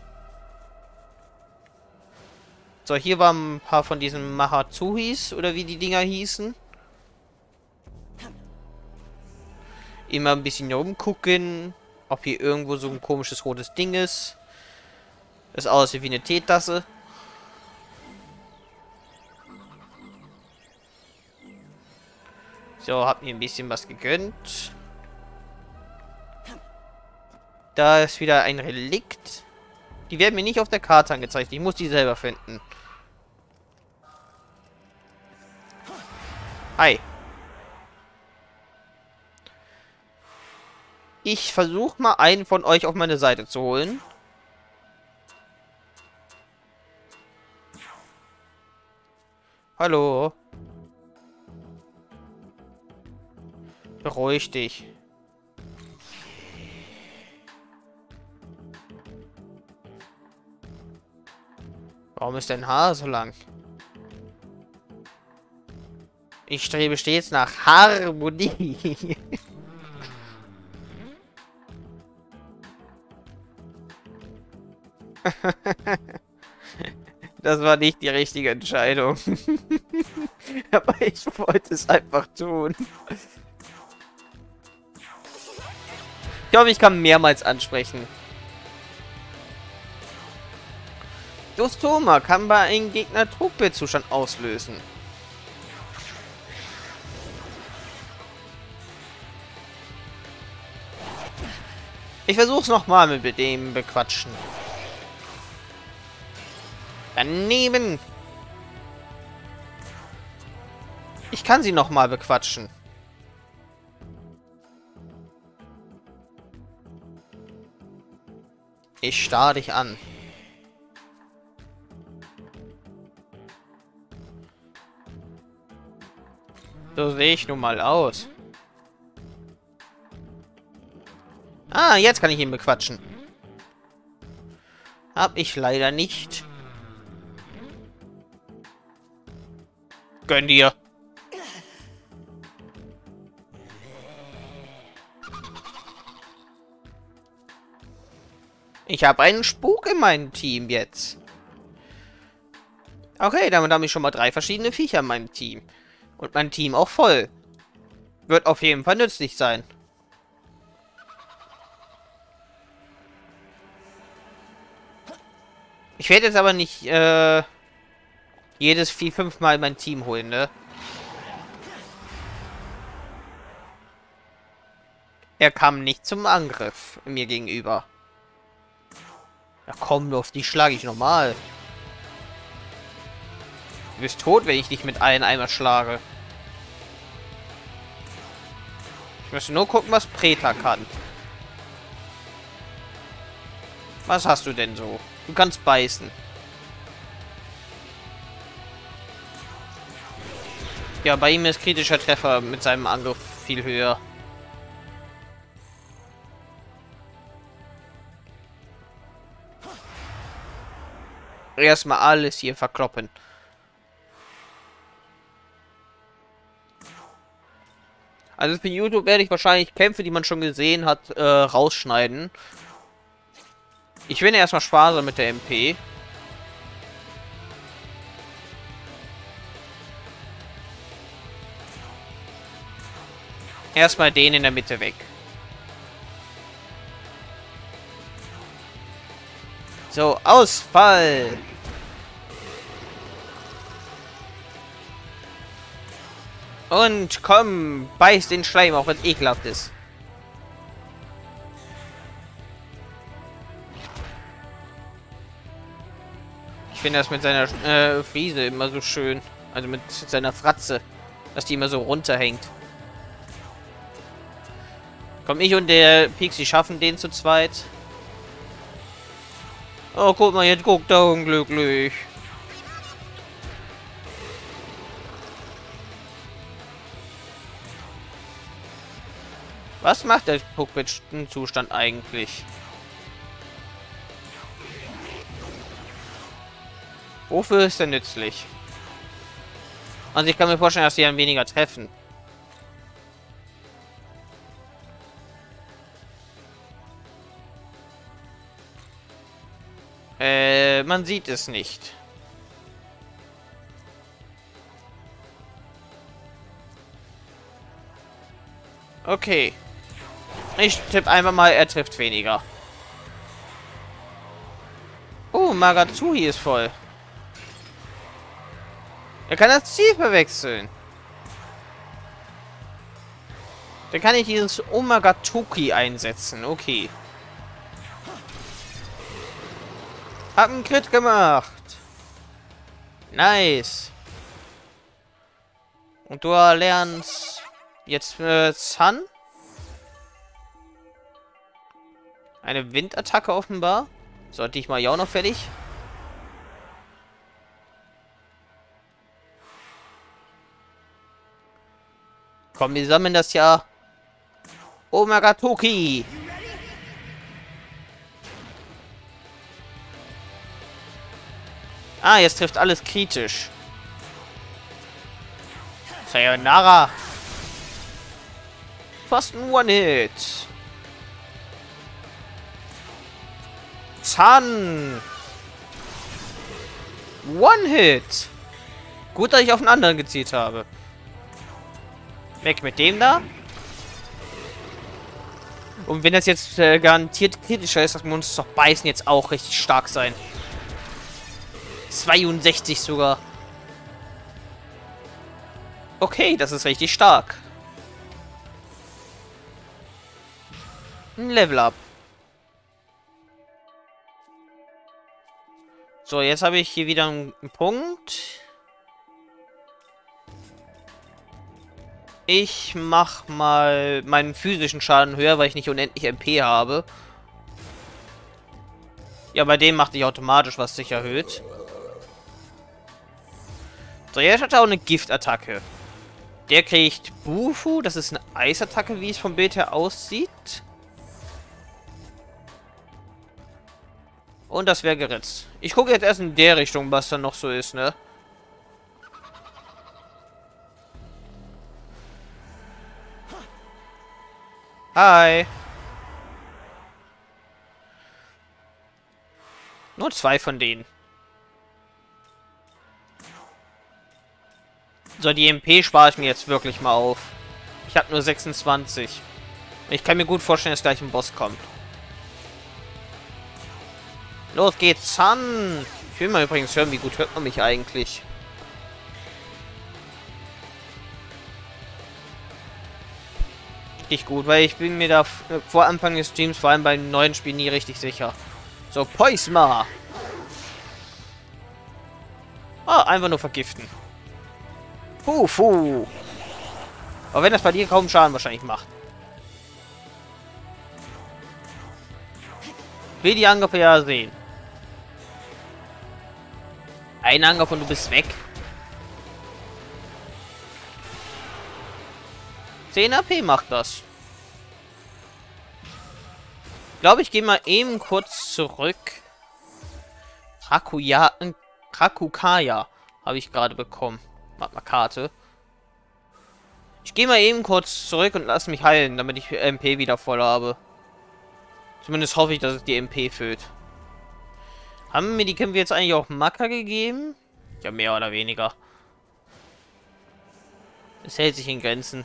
So, hier waren ein paar von diesen Mahatsuhis, oder wie die Dinger hießen. Immer ein bisschen rumgucken, ob hier irgendwo so ein komisches rotes Ding ist. Das aussieht wie eine Teetasse. So, hab mir ein bisschen was gegönnt. Da ist wieder ein Relikt. Die werden mir nicht auf der Karte angezeigt. Ich muss die selber finden. Hi. Ich versuche mal einen von euch auf meine Seite zu holen. Hallo. Beruhig dich. Warum ist dein Haar so lang? Ich strebe stets nach Harmonie. Das war nicht die richtige Entscheidung. Aber ich wollte es einfach tun. Ich hoffe, ich kann mehrmals ansprechen. Dostoma kann bei einem Gegner Druckbildzustand auslösen. Ich versuch's nochmal mit dem Bequatschen. Daneben. Ich kann sie nochmal bequatschen. Ich starr dich an. So sehe ich nun mal aus. Ah, jetzt kann ich ihn bequatschen. Hab ich leider nicht. Gönn dir. Ich habe einen Spuk in meinem Team jetzt. Okay, damit habe ich schon mal drei verschiedene Viecher in meinem Team. Und mein Team auch voll. Wird auf jeden Fall nützlich sein. Ich werde jetzt aber nicht äh, jedes Vieh fünfmal mein Team holen, ne? Er kam nicht zum Angriff mir gegenüber. Ja komm, auf die schlage ich normal. Du bist tot, wenn ich dich mit allen einmal schlage. Ich müsste nur gucken, was Preta kann. Was hast du denn so? Du kannst beißen. Ja, bei ihm ist kritischer Treffer mit seinem Angriff viel höher. Erstmal alles hier verkloppen. Also für YouTube werde ich wahrscheinlich Kämpfe, die man schon gesehen hat, äh, rausschneiden. Ich bin erstmal sparsam mit der M P. Erstmal den in der Mitte weg. So, Ausfall! Und komm, beiß den Schleim, auch wenn es ekelhaft ist. Ich finde das mit seiner äh, Friese immer so schön. Also mit seiner Fratze. Dass die immer so runterhängt. Komm, ich und der Pixie schaffen den zu zweit. Oh, guck mal, jetzt guckt er unglücklich. Was macht der Puppet-Zustand eigentlich? Wofür ist er nützlich? Und ich kann mir vorstellen, dass die dann weniger treffen. Äh, man sieht es nicht. Okay. Ich tippe einfach mal, er trifft weniger. Oh, Magatsuhi ist voll. Er kann das Ziel verwechseln. Dann kann ich dieses Omagatoki einsetzen. Okay. Hab einen Crit gemacht. Nice. Und du lernst jetzt äh, Sun. Eine Windattacke offenbar. Sollte ich mal ja auch noch fertig. Komm, wir sammeln das ja. Omagatoki. Ah, jetzt trifft alles kritisch. Sayonara. Fast ein One-Hit. Zahn. One-Hit. Gut, dass ich auf einen anderen gezielt habe. Weg mit dem da. Und wenn das jetzt äh, garantiert kritischer ist, das Monster doch beißen jetzt auch richtig stark sein. zweiundsechzig sogar. Okay, das ist richtig stark. Ein Level Up. So, jetzt habe ich hier wieder einen Punkt. Ich mach mal meinen physischen Schaden höher, weil ich nicht unendlich M P habe. Ja, bei dem macht sich automatisch was sich erhöht. So, jetzt hat er auch eine Giftattacke. Der kriegt Bufu. Das ist eine Eisattacke, wie es vom Bild her aussieht. Und das wäre geritzt. Ich gucke jetzt erst in der Richtung, was da noch so ist, ne? Hi. Nur zwei von denen. So, die M P spare ich mir jetzt wirklich mal auf. Ich habe nur sechsundzwanzig. Ich kann mir gut vorstellen, dass gleich ein Boss kommt. Los geht's, Sun! Ich will mal übrigens hören, wie gut hört man mich eigentlich. Richtig gut, weil ich bin mir da vor Anfang des Streams, vor allem beim neuen Spiel, nie richtig sicher. So, Poisma! Ah, einfach nur vergiften. Puh, puh. Aber wenn das bei dir kaum Schaden wahrscheinlich macht. Will die Angriffe ja sehen. Ein Angriff und du bist weg. zehn A P macht das. Ich glaube, ich gehe mal eben kurz zurück. Rakuya, äh, Rakukaya habe ich gerade bekommen. Warte mal, Karte. Ich gehe mal eben kurz zurück und lasse mich heilen, damit ich M P wieder voll habe. Zumindest hoffe ich, dass es die M P füllt. Haben mir die Kämpfe jetzt eigentlich auch Macker gegeben? Ja, mehr oder weniger. Es hält sich in Grenzen.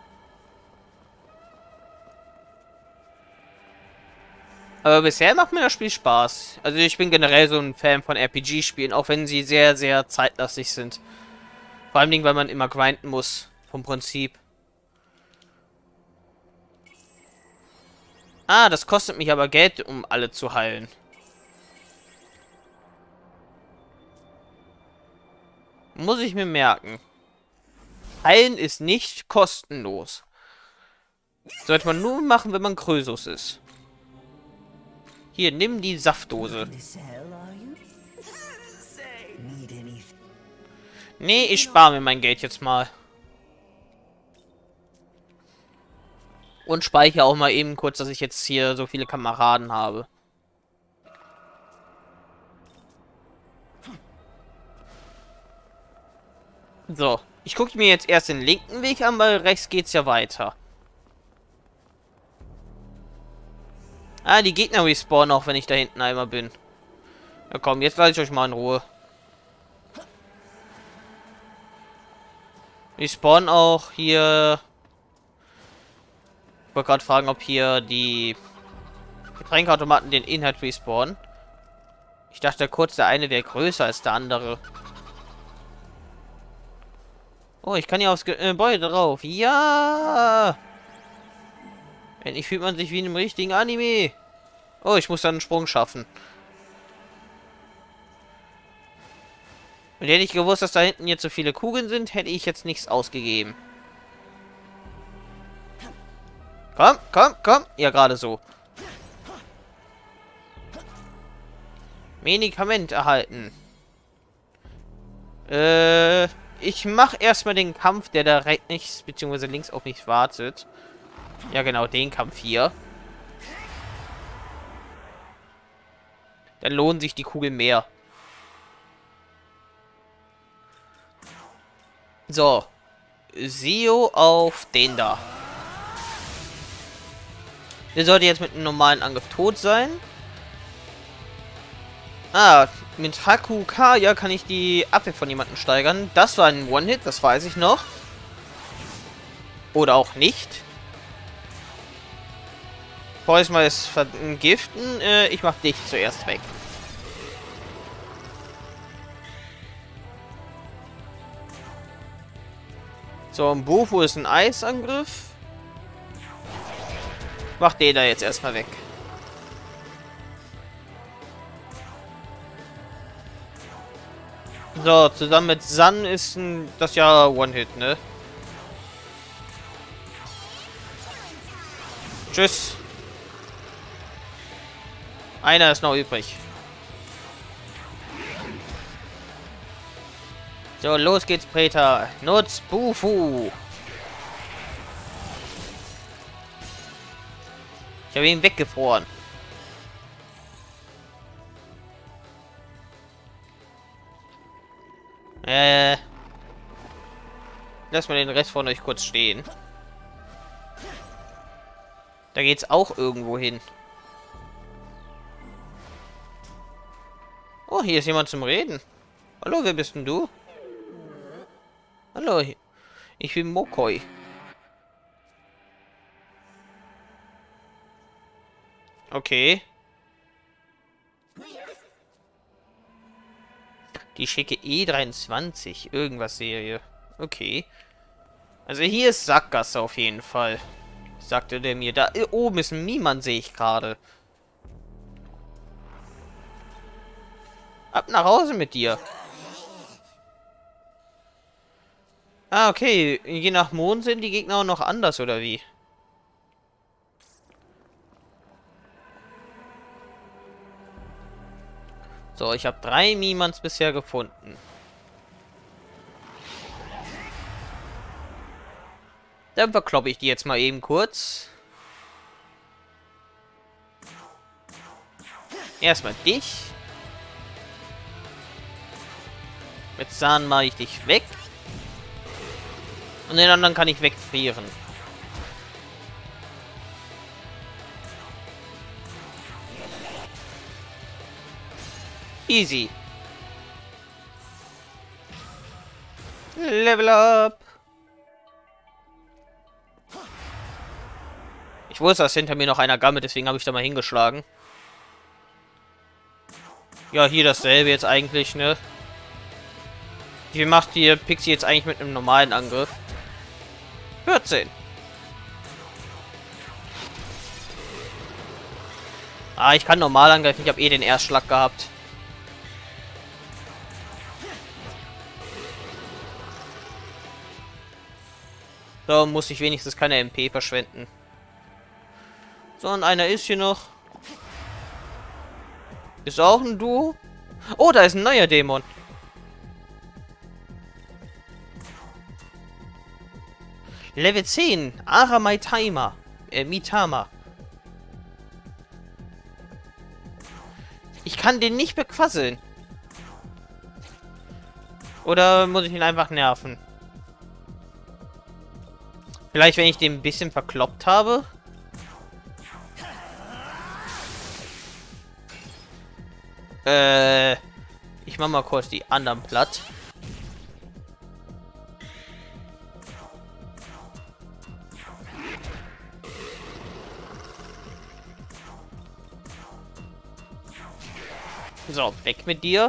Aber bisher macht mir das Spiel Spaß. Also ich bin generell so ein Fan von R P G-Spielen, auch wenn sie sehr, sehr zeitlastig sind. Vor allem, weil man immer grinden muss, vom Prinzip. Ah, das kostet mich aber Geld, um alle zu heilen. Muss ich mir merken. Heilen ist nicht kostenlos. Sollte man nur machen, wenn man Krösus ist. Hier, nimm die Saftdose. Nee, ich spare mir mein Geld jetzt mal. Und speichere auch mal eben kurz, dass ich jetzt hier so viele Kameraden habe. So. Ich gucke mir jetzt erst den linken Weg an, weil rechts geht's ja weiter. Ah, die Gegner respawnen auch, wenn ich da hinten einmal bin. Na komm, jetzt lasse ich euch mal in Ruhe. Die spawnen auch hier... Ich wollte gerade fragen, ob hier die Getränkeautomaten den Inhalt respawnen. Ich dachte kurz, der eine wäre größer als der andere. Oh, ich kann hier aufs Gebäude drauf. Ja! Endlich fühlt man sich wie in einem richtigen Anime. Oh, ich muss dann einen Sprung schaffen. Und hätte ich gewusst, dass da hinten jetzt so viele Kugeln sind, hätte ich jetzt nichts ausgegeben. Komm, komm, komm. Ja, gerade so. Medikament erhalten. Äh, ich mache erstmal den Kampf, der da rechts bzw. links auf mich wartet. Ja, genau, den Kampf hier. Dann lohnen sich die Kugeln mehr. So. Sio auf den da. Der sollte jetzt mit einem normalen Angriff tot sein. Ah, mit Hakukaya kann ich die Abwehr von jemandem steigern. Das war ein One-Hit, das weiß ich noch. Oder auch nicht. Bevor ich mal es vergiften, äh, ich mach dich zuerst weg. So, ein Bufu ist ein Eisangriff. Mach den da jetzt erstmal weg. So, zusammen mit San ist ein, das ja One-Hit, ne? Tschüss. Einer ist noch übrig. So, los geht's, Preta. Nutz Bufu. Ich habe ihn weggefroren. Äh. Lass mal den Rest von euch kurz stehen. Da geht's auch irgendwo hin. Oh, hier ist jemand zum Reden. Hallo, wer bist denn du? Hallo, ich bin Mokoi. Okay. Die schicke E dreiundzwanzig. Irgendwas Serie. Okay. Also hier ist Sackgasse auf jeden Fall. Sagte der mir. Da oben ist ein Miman, sehe ich gerade. Ab nach Hause mit dir. Ah, okay. Je nach Mond sind die Gegner auch noch anders, oder wie? So, ich habe drei Mimans bisher gefunden. Dann verkloppe ich die jetzt mal eben kurz. Erstmal dich. Mit Zahn mache ich dich weg. Und den anderen kann ich wegfrieren. Easy. Level up. Ich wusste, dass hinter mir noch einer gammelt, deswegen habe ich da mal hingeschlagen. Ja, hier dasselbe jetzt eigentlich, ne? Wie macht die Pixie jetzt eigentlich mit einem normalen Angriff? vierzehn. Ah, ich kann normal angreifen. Ich habe eh den Erstschlag gehabt. So muss ich wenigstens keine M P verschwenden. So, und einer ist hier noch. Ist auch ein Duo. Oh, da ist ein neuer Dämon. Level zehn. Ara Mitama. Äh, Mitama. Ich kann den nicht bequasseln. Oder muss ich ihn einfach nerven? Vielleicht, wenn ich den ein bisschen verkloppt habe? Äh, ich mach mal kurz die anderen platt. So, weg mit dir.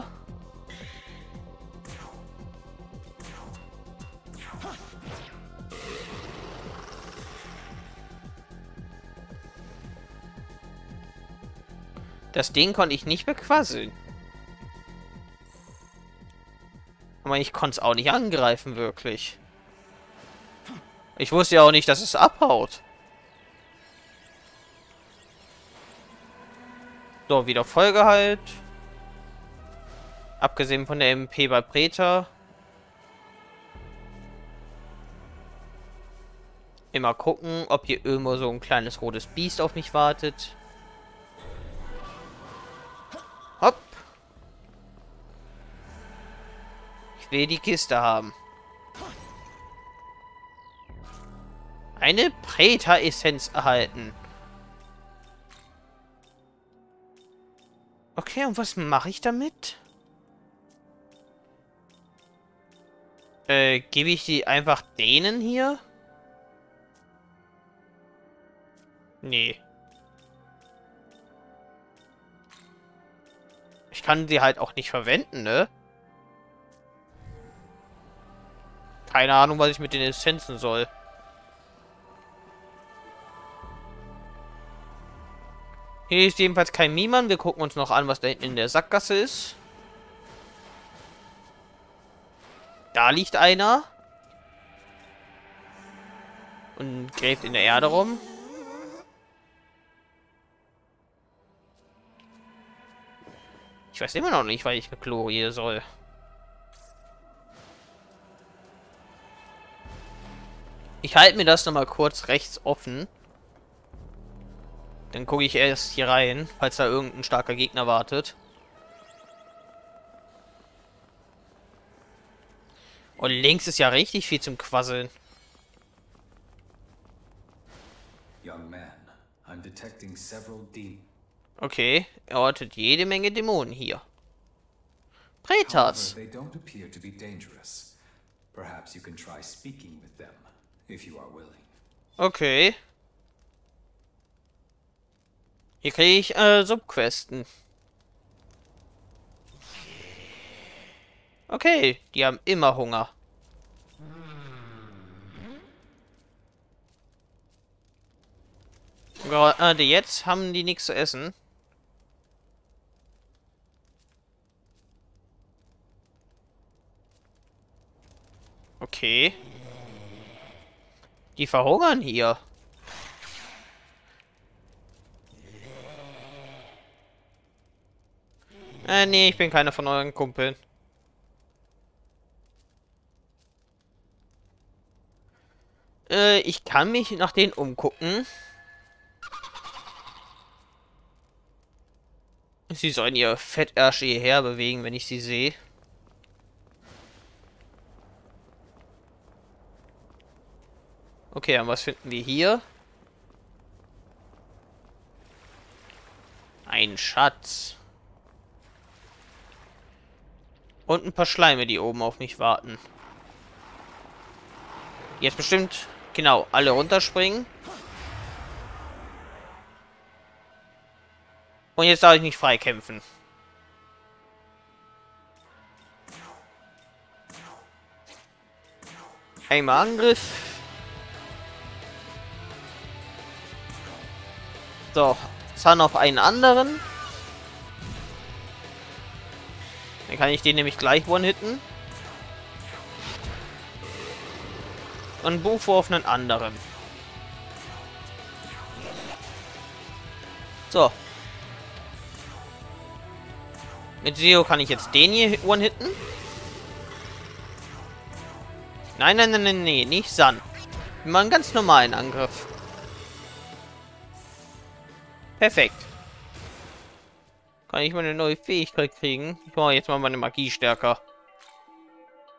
Das Ding konnte ich nicht bequasseln. Aber ich konnte es auch nicht angreifen, wirklich. Ich wusste ja auch nicht, dass es abhaut. So, wieder vollgeheilt. Abgesehen von der M P bei Preta. Immer gucken, ob hier irgendwo so ein kleines rotes Biest auf mich wartet. Hopp. Ich will die Kiste haben. Eine Preta-Essenz erhalten. Okay, und was mache ich damit? Äh, gebe ich die einfach denen hier? Nee. Ich kann sie halt auch nicht verwenden, ne? Keine Ahnung, was ich mit den Essenzen soll. Hier ist jedenfalls kein Miman. Wir gucken uns noch an, was da hinten in der Sackgasse ist. Da liegt einer. Und gräbt in der Erde rum. Ich weiß immer noch nicht, was ich mit Glorie soll. Ich halte mir das nochmal kurz rechts offen. Dann gucke ich erst hier rein, falls da irgendein starker Gegner wartet. Und links ist ja richtig viel zum Quasseln. Young man, I'm detecting several demons. Okay, er ortet jede Menge Dämonen hier. Pretas. They don't appear to be dangerous. Perhaps you can try speaking with them, if you are willing. Okay. Hier kriege ich äh, Subquesten. Okay, die haben immer Hunger. Gerade jetzt haben die nichts zu essen. Okay. Die verhungern hier. Äh, nee, ich bin keiner von euren Kumpeln. Äh, ich kann mich nach denen umgucken. Sie sollen ihr Fettärsche hierher bewegen, wenn ich sie sehe. Okay, und was finden wir hier? Ein Schatz. Und ein paar Schleime, die oben auf mich warten. Jetzt bestimmt, genau, alle runterspringen. Und jetzt darf ich mich freikämpfen. Einmal Angriff. So, Zahn auf einen anderen. Dann kann ich den nämlich gleich one-hitten. Und Bufo auf einen anderen. So. Mit Seo kann ich jetzt den hier one-hitten. Nein, nein, nein, nein, nein, nicht San. Wir machen einen ganz normalen Angriff. Perfekt. Kann ich mal eine neue Fähigkeit kriegen? Ich mache jetzt mal meine Magie stärker.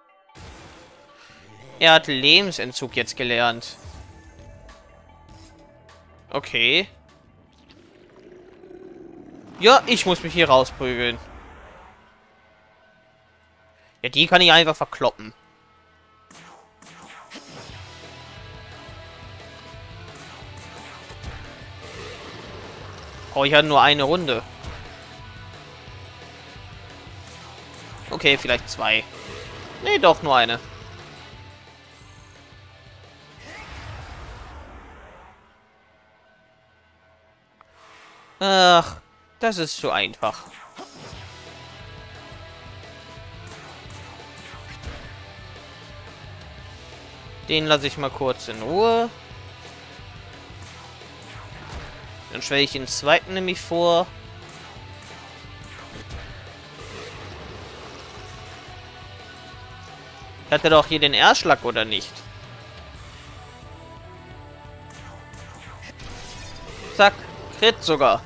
Er hat Lebensentzug jetzt gelernt. Okay. Ja, ich muss mich hier rausprügeln. Ja, die kann ich einfach verkloppen. Oh, ich hatte nur eine Runde. Okay, vielleicht zwei. Nee, doch, nur eine. Ach, das ist zu einfach. Den lasse ich mal kurz in Ruhe. Dann stelle ich den zweiten nämlich vor. Hat er doch hier den Erschlag, oder nicht? Zack, Crit sogar.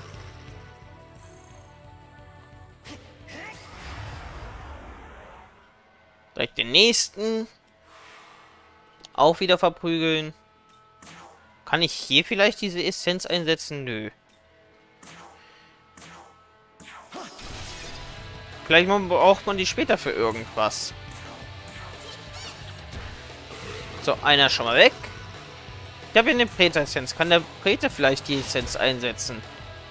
Direkt den nächsten. Auch wieder verprügeln. Kann ich hier vielleicht diese Essenz einsetzen? Nö. Vielleicht braucht man die später für irgendwas. So, einer schon mal weg. Ich habe hier eine Preta-Essenz. Kann der Preta vielleicht die Essenz einsetzen?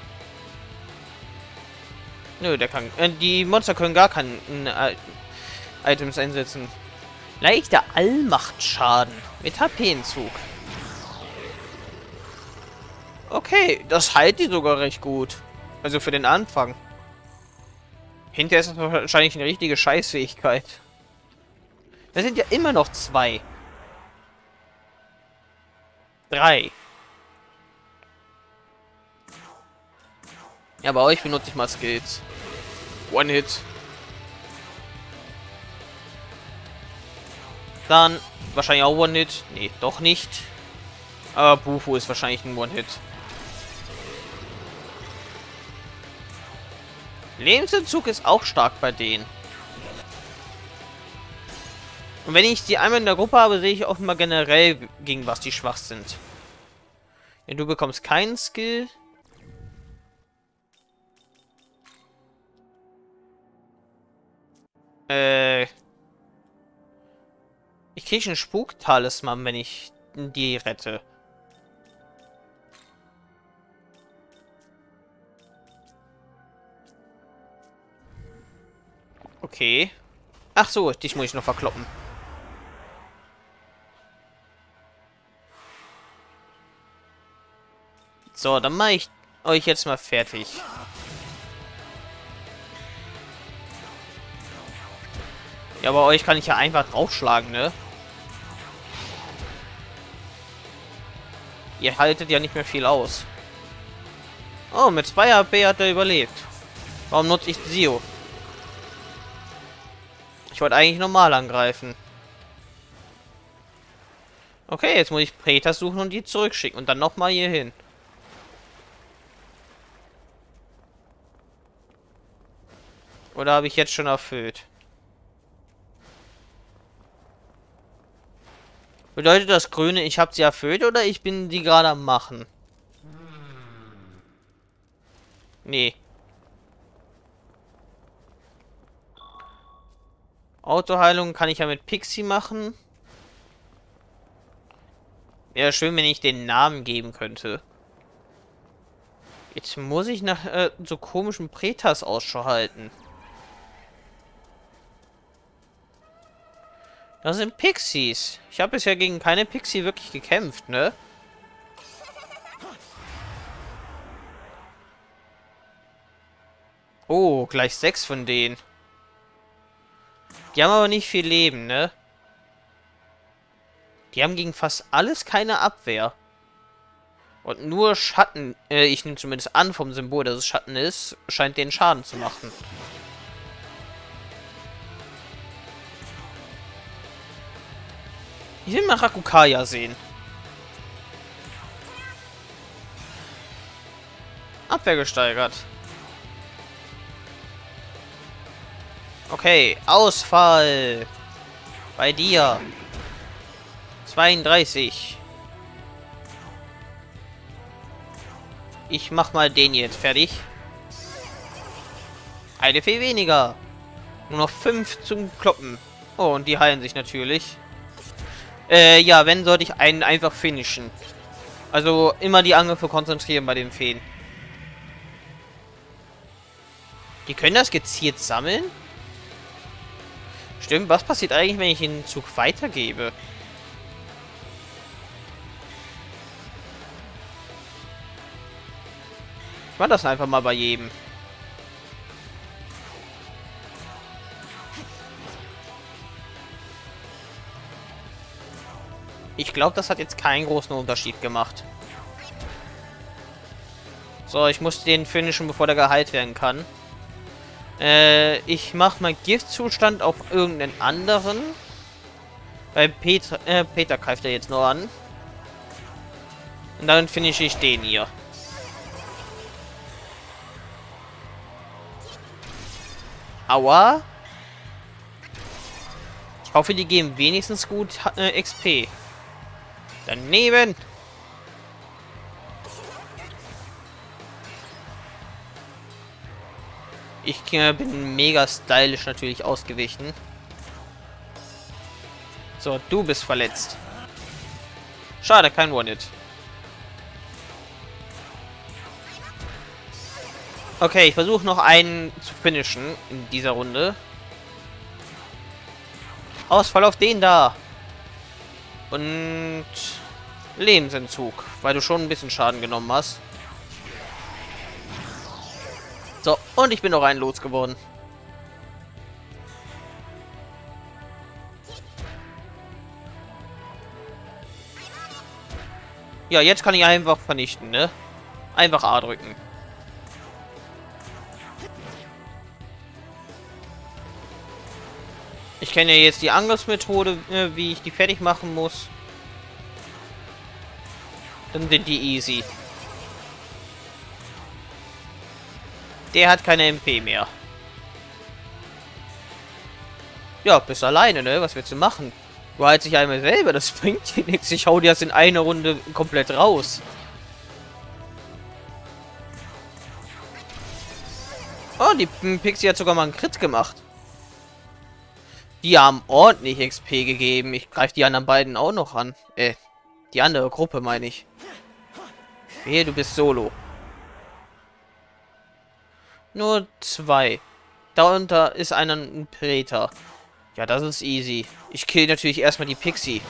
Nö, der kann... Äh, die Monster können gar keine äh, Items einsetzen. Leichter Allmachtschaden. Mit H P-Entzug. Okay, das heilt die sogar recht gut. Also für den Anfang. Hinterher ist das wahrscheinlich eine richtige Scheißfähigkeit. Da sind ja immer noch zwei. Drei. Ja, bei euch benutze ich mal Skills. One-Hit. Dann wahrscheinlich auch One-Hit. Nee, doch nicht. Aber Bufu ist wahrscheinlich ein One-Hit. Lebensentzug ist auch stark bei denen. Und wenn ich die einmal in der Gruppe habe, sehe ich auch immer generell, gegen was die schwach sind. Ja, du bekommst keinen Skill. Äh. Ich kriege einen Spuktalisman, wenn ich die rette. Okay. Ach so, dich muss ich noch verkloppen. So, dann mache ich euch jetzt mal fertig. Ja, aber euch kann ich ja einfach draufschlagen, ne? Ihr haltet ja nicht mehr viel aus. Oh, mit zwei H P hat er überlebt. Warum nutze ich Zio? Ich wollte eigentlich normal angreifen. Okay, jetzt muss ich Pretas suchen und die zurückschicken. Und dann nochmal hier hin. Oder habe ich jetzt schon erfüllt? Bedeutet das Grüne, ich habe sie erfüllt oder ich bin die gerade am Machen? Nee. Autoheilung kann ich ja mit Pixie machen. Wäre schön, wenn ich den Namen geben könnte. Jetzt muss ich nach äh, so komischen Pretas Ausschau halten. Das sind Pixies. Ich habe bisher gegen keine Pixie wirklich gekämpft, ne? Oh, gleich sechs von denen. Die haben aber nicht viel Leben, ne? Die haben gegen fast alles keine Abwehr. Und nur Schatten, äh, ich nehme zumindest an vom Symbol, dass es Schatten ist, scheint den Schaden zu machen. Ich will mal Rakukaya sehen. Abwehr gesteigert. Okay, Ausfall. Bei dir. zweiunddreißig. Ich mach mal den jetzt fertig. Eine Fee weniger. Nur noch fünf zum Kloppen. Oh, und die heilen sich natürlich. Äh, ja, wenn, sollte ich einen einfach finishen. Also immer die Angriffe konzentrieren bei den Feen. Die können das gezielt sammeln? Stimmt, was passiert eigentlich, wenn ich den Zug weitergebe? Ich mach das einfach mal bei jedem. Ich glaube, das hat jetzt keinen großen Unterschied gemacht. So, ich muss den finishen, bevor der geheilt werden kann. Äh, ich mache mal Giftzustand auf irgendeinen anderen. Weil Peter, äh, Peter greift er jetzt nur an. Und dann finische ich den hier. Aua. Ich hoffe, die geben wenigstens gut äh, X P. Daneben. Ich äh, bin mega stylisch natürlich ausgewichen. So, du bist verletzt. Schade, kein One-Hit. Okay, ich versuche noch einen zu finishen in dieser Runde. Ausfall auf den da. Und Lebensentzug, weil du schon ein bisschen Schaden genommen hast. So, und ich bin noch einen losgeworden. Ja, jetzt kann ich einfach vernichten, ne? Einfach A drücken. Ich kenne ja jetzt die Angriffsmethode, äh, wie ich die fertig machen muss. Dann sind die easy. Der hat keine M P mehr. Ja, bist alleine, ne? Was willst du machen? Du heilst dich einmal selber, das bringt dir nichts. Ich hau dir das in einer Runde komplett raus. Oh, die Pixie hat sogar mal einen Crit gemacht. Die haben ordentlich X P gegeben. Ich greife die anderen beiden auch noch an. Äh, die andere Gruppe meine ich. Wehe, du bist solo. Nur zwei. Darunter ist einer ein Preter. Ja, das ist easy. Ich kill natürlich erstmal die Pixie.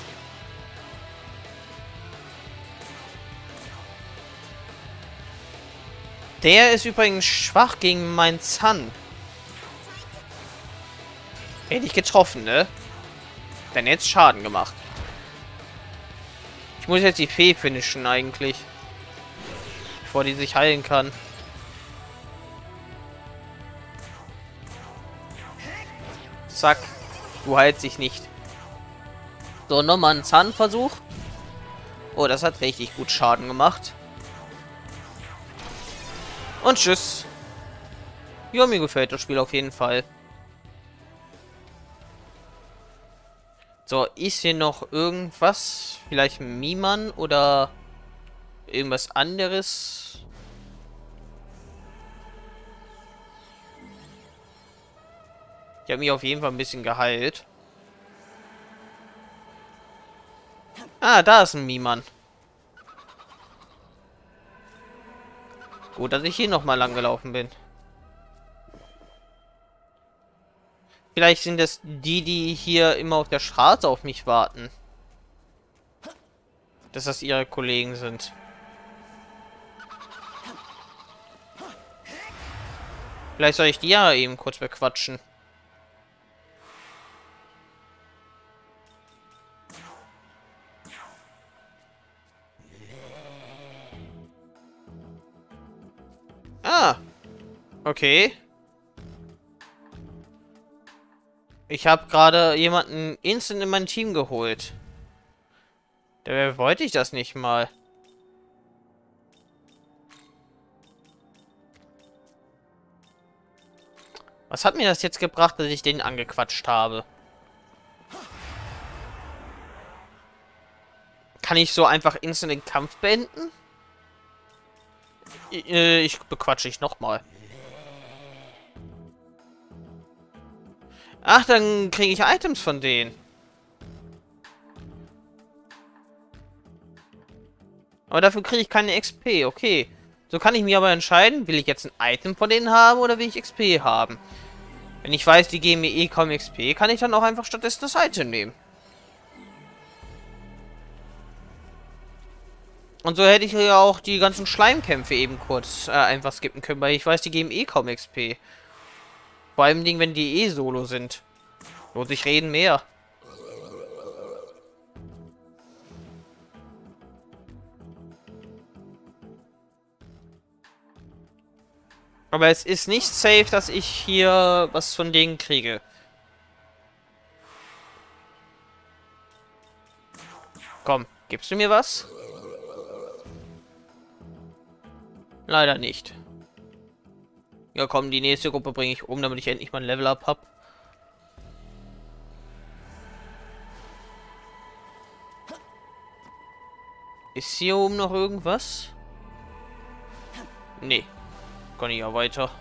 Der ist übrigens schwach gegen meinen Zahn. Hätte ich getroffen, ne? Dann jetzt Schaden gemacht. Ich muss jetzt die Fee finishen eigentlich. Bevor die sich heilen kann. Zack. Du heilst dich nicht. So, nochmal ein Zahnversuch. Oh, das hat richtig gut Schaden gemacht. Und tschüss. Ja, mir gefällt das Spiel auf jeden Fall. So, ist hier noch irgendwas? Vielleicht ein Miman oder irgendwas anderes? Ich habe mich auf jeden Fall ein bisschen geheilt. Ah, da ist ein Miman. Gut, dass ich hier nochmal lang gelaufen bin. Vielleicht sind das die, die hier immer auf der Straße auf mich warten. Dass das ihre Kollegen sind. Vielleicht soll ich die ja eben kurz bequatschen. Ah. Okay. Ich habe gerade jemanden instant in mein Team geholt. Dabei wollte ich das nicht mal. Was hat mir das jetzt gebracht, dass ich den angequatscht habe? Kann ich so einfach instant den Kampf beenden? Ich, äh, ich bequatsche ich nochmal. Ach, dann kriege ich Items von denen. Aber dafür kriege ich keine X P, okay. So kann ich mir aber entscheiden, will ich jetzt ein Item von denen haben oder will ich X P haben. Wenn ich weiß, die geben mir eh kaum X P, kann ich dann auch einfach stattdessen das Item nehmen. Und so hätte ich ja auch die ganzen Schleimkämpfe eben kurz äh, einfach skippen können, weil ich weiß, die geben eh kaum X P. Vor allem, wenn die eh solo sind. Lohnt sich reden mehr. Aber es ist nicht safe, dass ich hier was von denen kriege. Komm, gibst du mir was? Leider nicht. Ja komm, die nächste Gruppe bringe ich um, damit ich endlich mal ein Level-Up habe. Ist hier oben noch irgendwas? Nee. Kann ich ja weiter.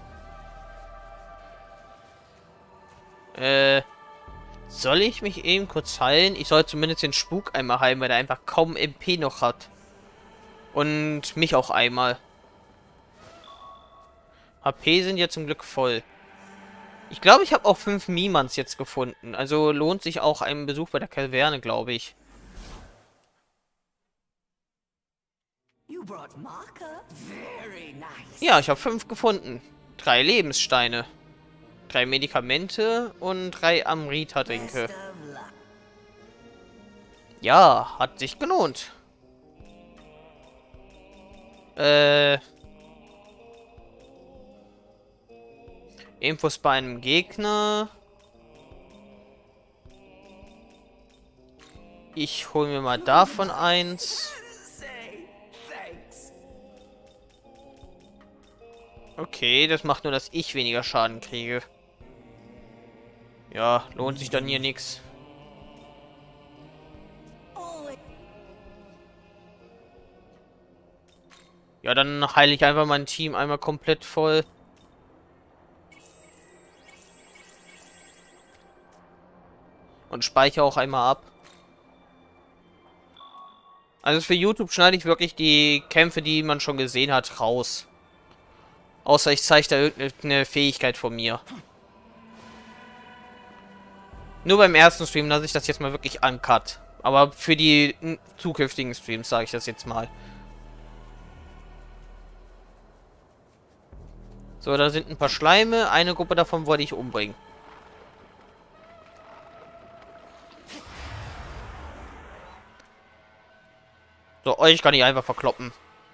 Äh. Soll ich mich eben kurz heilen? Ich soll zumindest den Spuk einmal heilen, weil er einfach kaum M P noch hat. Und mich auch einmal. H P sind ja zum Glück voll. Ich glaube, ich habe auch fünf Mimans jetzt gefunden. Also lohnt sich auch ein Besuch bei der Kaverne, glaube ich. Ja, ich habe fünf gefunden. Drei Lebenssteine. Drei Medikamente und drei Amrita-Tränke. Ja, hat sich gelohnt. Äh... Infos bei einem Gegner. Ich hole mir mal davon eins. Okay, das macht nur, dass ich weniger Schaden kriege. Ja, lohnt sich dann hier nichts. Ja, dann heile ich einfach mein Team einmal komplett voll. Und speichere auch einmal ab. Also für YouTube schneide ich wirklich die Kämpfe, die man schon gesehen hat, raus. Außer ich zeige da irgendeine Fähigkeit von mir. Nur beim ersten Stream lasse ich das jetzt mal wirklich uncut. Aber für die zukünftigen Streams sage ich das jetzt mal. So, da sind ein paar Schleime. Eine Gruppe davon wollte ich umbringen. So, euch kann ich einfach verkloppen.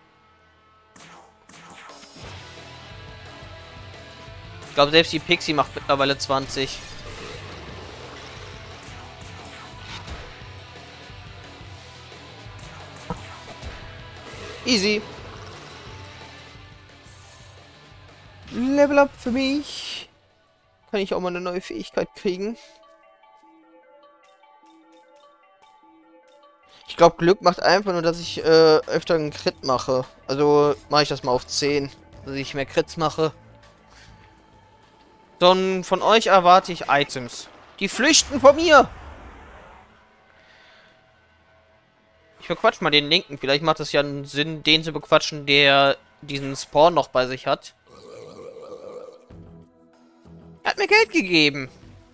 Ich glaube, selbst die Pixie macht mittlerweile zwanzig. Easy. Level up für mich. Kann ich auch mal eine neue Fähigkeit kriegen? Ich glaube, Glück macht einfach nur, dass ich äh, öfter einen Crit mache. Also mache ich das mal auf zehn. Dass ich mehr Crits mache. Dann von euch erwarte ich Items. Die flüchten vor mir! Ich bequatsch mal den Linken. Vielleicht macht es ja einen Sinn, den zu bequatschen, der diesen Spawn noch bei sich hat. Er hat mir Geld gegeben.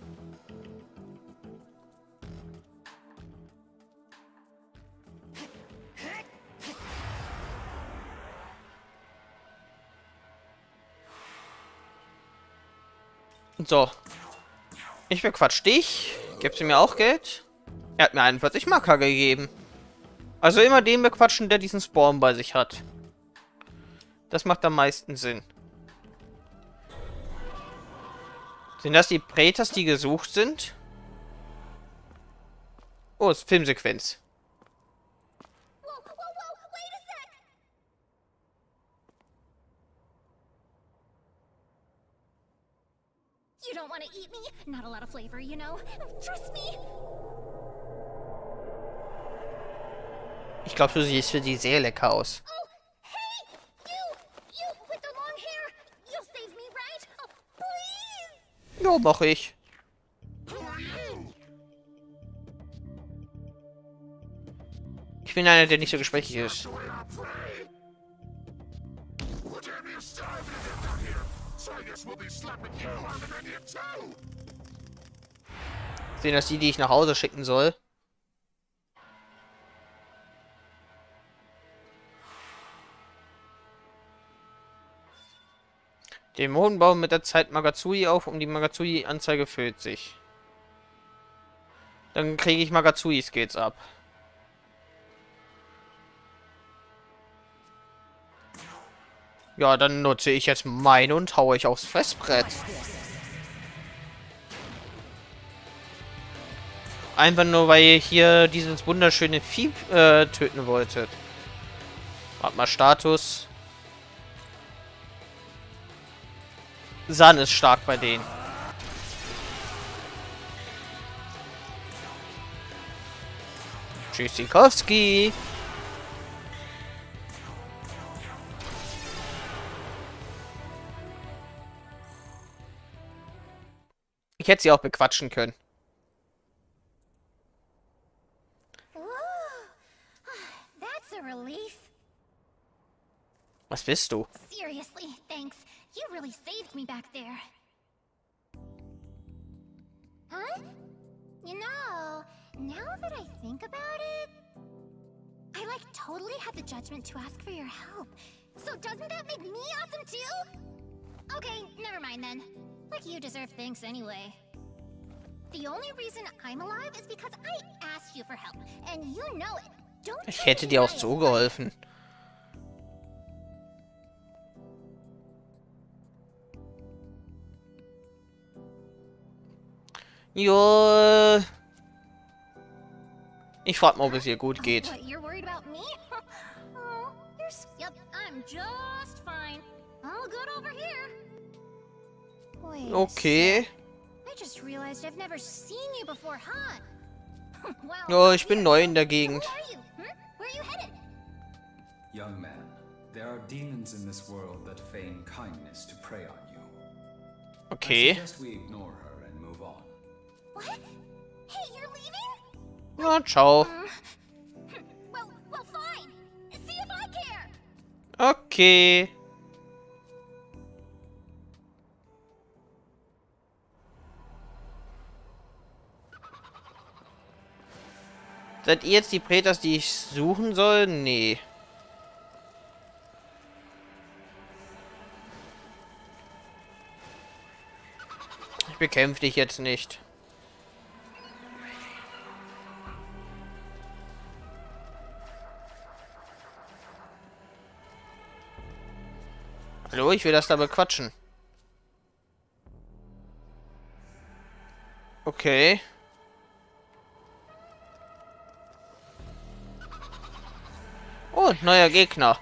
So. Ich bequatsch dich. Gibst du mir auch Geld? Er hat mir einundvierzig Marker gegeben. Also immer den bequatschen, der diesen Spawn bei sich hat. Das macht am meisten Sinn. Sind das die Praetors, die gesucht sind? Oh, es ist Filmsequenz. You don't want to eat me? Not a lot of flavor, you know? Trust me. Ich glaube, du siehst für die sehr lecker aus. Oh, hey! You! You with the long hair! You'll save me, right? Oh, please! Ja, mach ich. Ich bin einer, der nicht so gesprächig ist. Sehen das die, die ich nach Hause schicken soll? Dämonen bauen mit der Zeit Magatsui auf, um die Magatsui-Anzeige füllt sich. Dann kriege ich Magatsui-Skills ab. Ja, dann nutze ich jetzt meine und haue ich aufs Fressbrett. Einfach nur, weil ihr hier dieses wunderschöne Vieh äh, töten wolltet. Warte mal, Status. San ist stark bei denen. Tschüssikowski. Ich hätte sie auch bequatschen können. That's a relief. Was bist du? Seriously, thanks. You really saved me back there. Huh? You know, now that I think about it, I like totally had the judgment to ask for your help. So doesn't that make me awesome too? Okay, never mind then. Like you deserve thanks anyway. The only reason I'm alive is because I asked you for help, and you know it. Don't Ich hätte dir auch so geholfen. Jo. Ich frag mal, ob es ihr gut geht. What, you're worried about me? Oh, you're s- Yep, I'm just fine. All good over here. Wait. Okay. I just realized I've never seen you before, huh? Wow. Ja, ich bin neu in der Gegend. Who are you? Hmm? Where are you headed? Young man, there are demons in this world that feign kindness to prey on you. Okay. I suggest we ignore her and move on. What? Hey, you're leaving? Ja, ciao. Um, well, well, fine. See if I care. Okay. Seid ihr jetzt die Präters, die ich suchen soll? Nee. Ich bekämpfe dich jetzt nicht. Hallo, ich will das da bequatschen. Okay. Oh, neuer Gegner.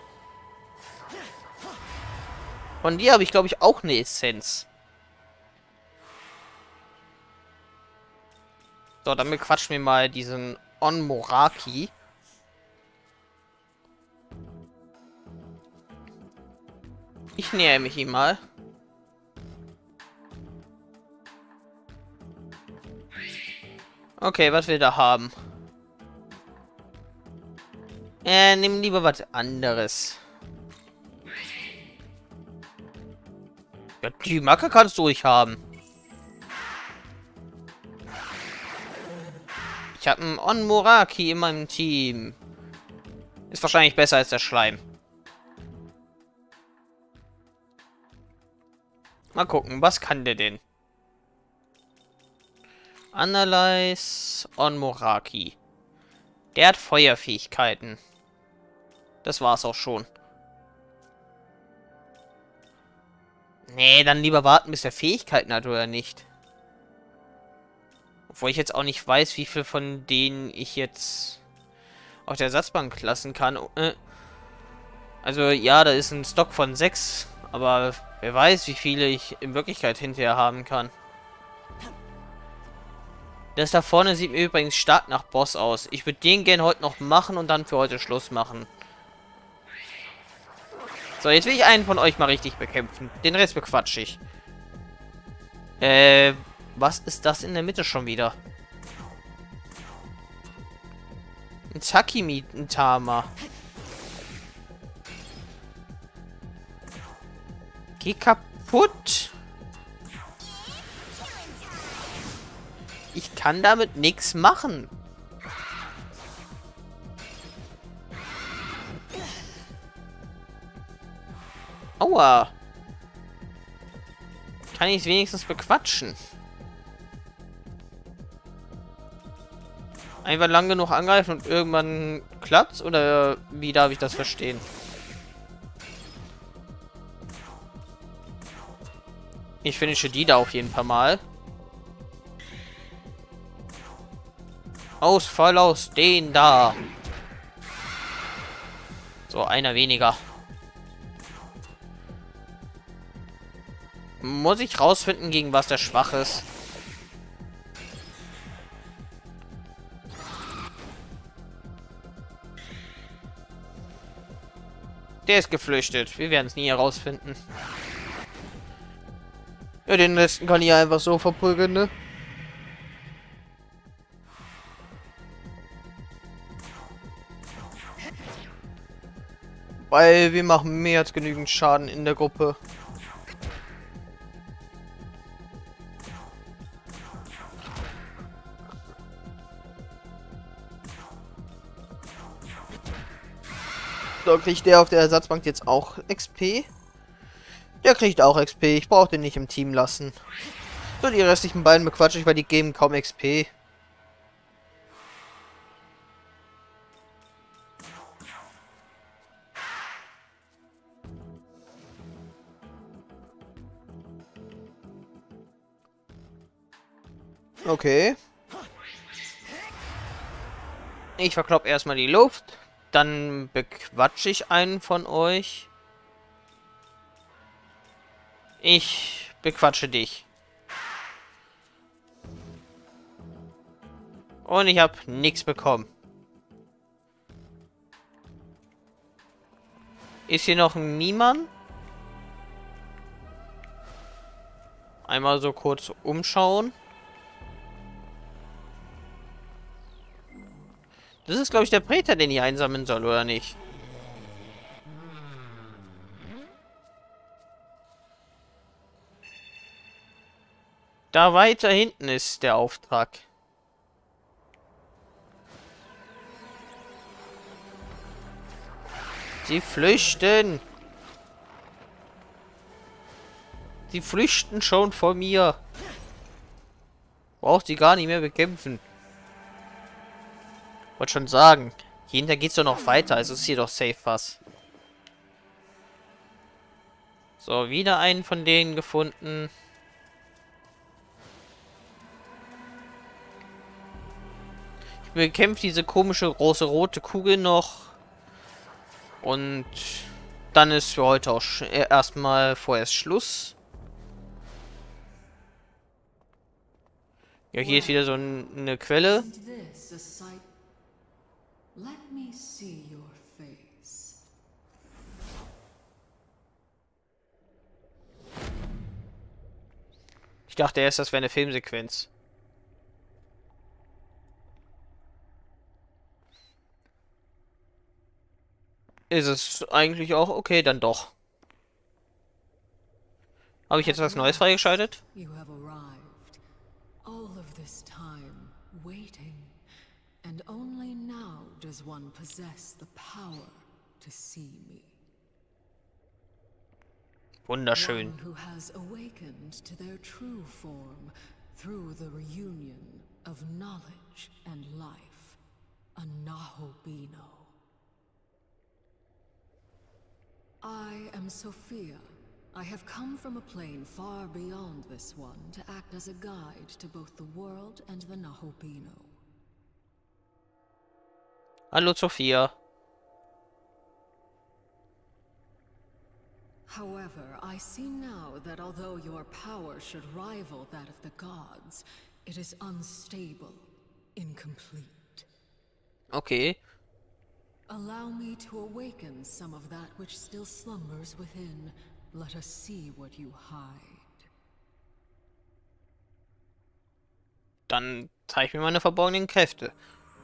Von dir habe ich, glaube ich, auch eine Essenz. So, dann bequatschen wir mal diesen Onmoraki. Ich nähere mich ihm mal. Okay, was will er haben? Äh, nimm lieber was anderes. Ja, die Macke kannst du ruhig haben. Ich habe einen Onmoraki in meinem Team. Ist wahrscheinlich besser als der Schleim. Mal gucken, was kann der denn? Analyze Onmoraki. Der hat Feuerfähigkeiten. Das war's auch schon. Nee, dann lieber warten, bis er Fähigkeiten hat oder nicht. Obwohl ich jetzt auch nicht weiß, wie viel von denen ich jetzt auf der Ersatzbank lassen kann. Also ja, da ist ein Stock von sechs. Aber wer weiß, wie viele ich in Wirklichkeit hinterher haben kann. Das da vorne sieht mir übrigens stark nach Boss aus. Ich würde den gerne heute noch machen und dann für heute Schluss machen. So, jetzt will ich einen von euch mal richtig bekämpfen. Den Rest bequatsche ich. Äh, was ist das in der Mitte schon wieder? Ein Zakimi-Tama. Geh kaputt. Ich kann damit nichts machen. Aua. Kann ich es wenigstens bequatschen? Einfach lang genug angreifen und irgendwann klappt's? Oder wie darf ich das verstehen? Ich finische die da auf jeden Fall mal. Aus, voll aus, den da. So, einer weniger. Muss ich rausfinden, gegen was der schwach ist. Der ist geflüchtet. Wir werden es nie herausfinden. Ja, den letzten kann ich einfach so verprügeln, ne? Weil wir machen mehr als genügend Schaden in der Gruppe. So, kriegt der auf der Ersatzbank jetzt auch X P? Der kriegt auch X P. Ich brauche den nicht im Team lassen. So, die restlichen beiden bequatsche ich, weil die geben kaum X P. Okay. Ich verklopp erstmal die Luft. Dann bequatsche ich einen von euch. Ich bequatsche dich. Und ich habe nichts bekommen. Ist hier noch ein Niemand? Einmal so kurz umschauen. Das ist, glaube ich, der Präter, den ich einsammeln soll, oder nicht? Da weiter hinten ist der Auftrag. Sie flüchten. Sie flüchten schon vor mir. Braucht sie gar nicht mehr bekämpfen. Wollte schon sagen. Hier hinter geht's doch noch weiter. Also ist hier doch safe was. So, wieder einen von denen gefunden. Ich bekämpfe diese komische große rote Kugel noch. Und dann ist für heute auch erstmal vorerst Schluss. Ja, hier ist wieder so ein, eine Quelle. Ich dachte erst, das wäre eine Filmsequenz. Ist es eigentlich auch? Okay, dann doch. Habe ich jetzt was Neues freigeschaltet? And only now does one possess the power to see me. Wunderschön. One who has awakened to their true form through the reunion of knowledge and life, a Nahobino. I am Sophia. I have come from a plane far beyond this one to act as a guide to both the world and the Nahobino. Hallo, Sophia. However, I see now that although your power should rival that of the gods, It is unstable, incomplete. Okay. Allow me to awaken some of that which still slumbers within. Let us see what you hide. Dann zeig mir meine verborgenen Kräfte.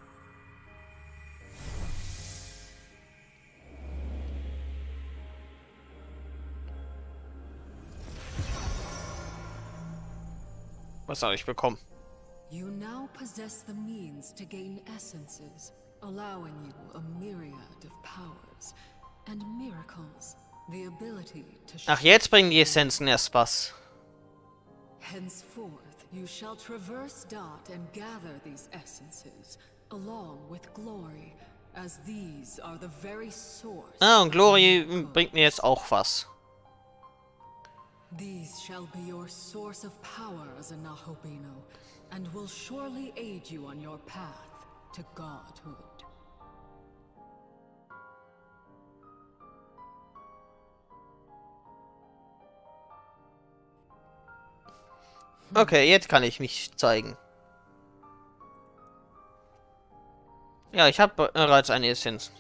Was soll ich bekommen? You now possess the means to gain essences, allowing you a myriad of powers and miracles. The ability to Ach, jetzt bringen die Essenzen erst was. Henceforth, you shall traverse Dot and gather these essences, along with Glory, as these are the very source. Ah, und Glory bringt mir jetzt auch was. These shall be your source of power as a Nahobino, and will surely aid you on your path to godhood. Okay, jetzt kann ich mich zeigen. Ja, ich habe bereits eine Essenz.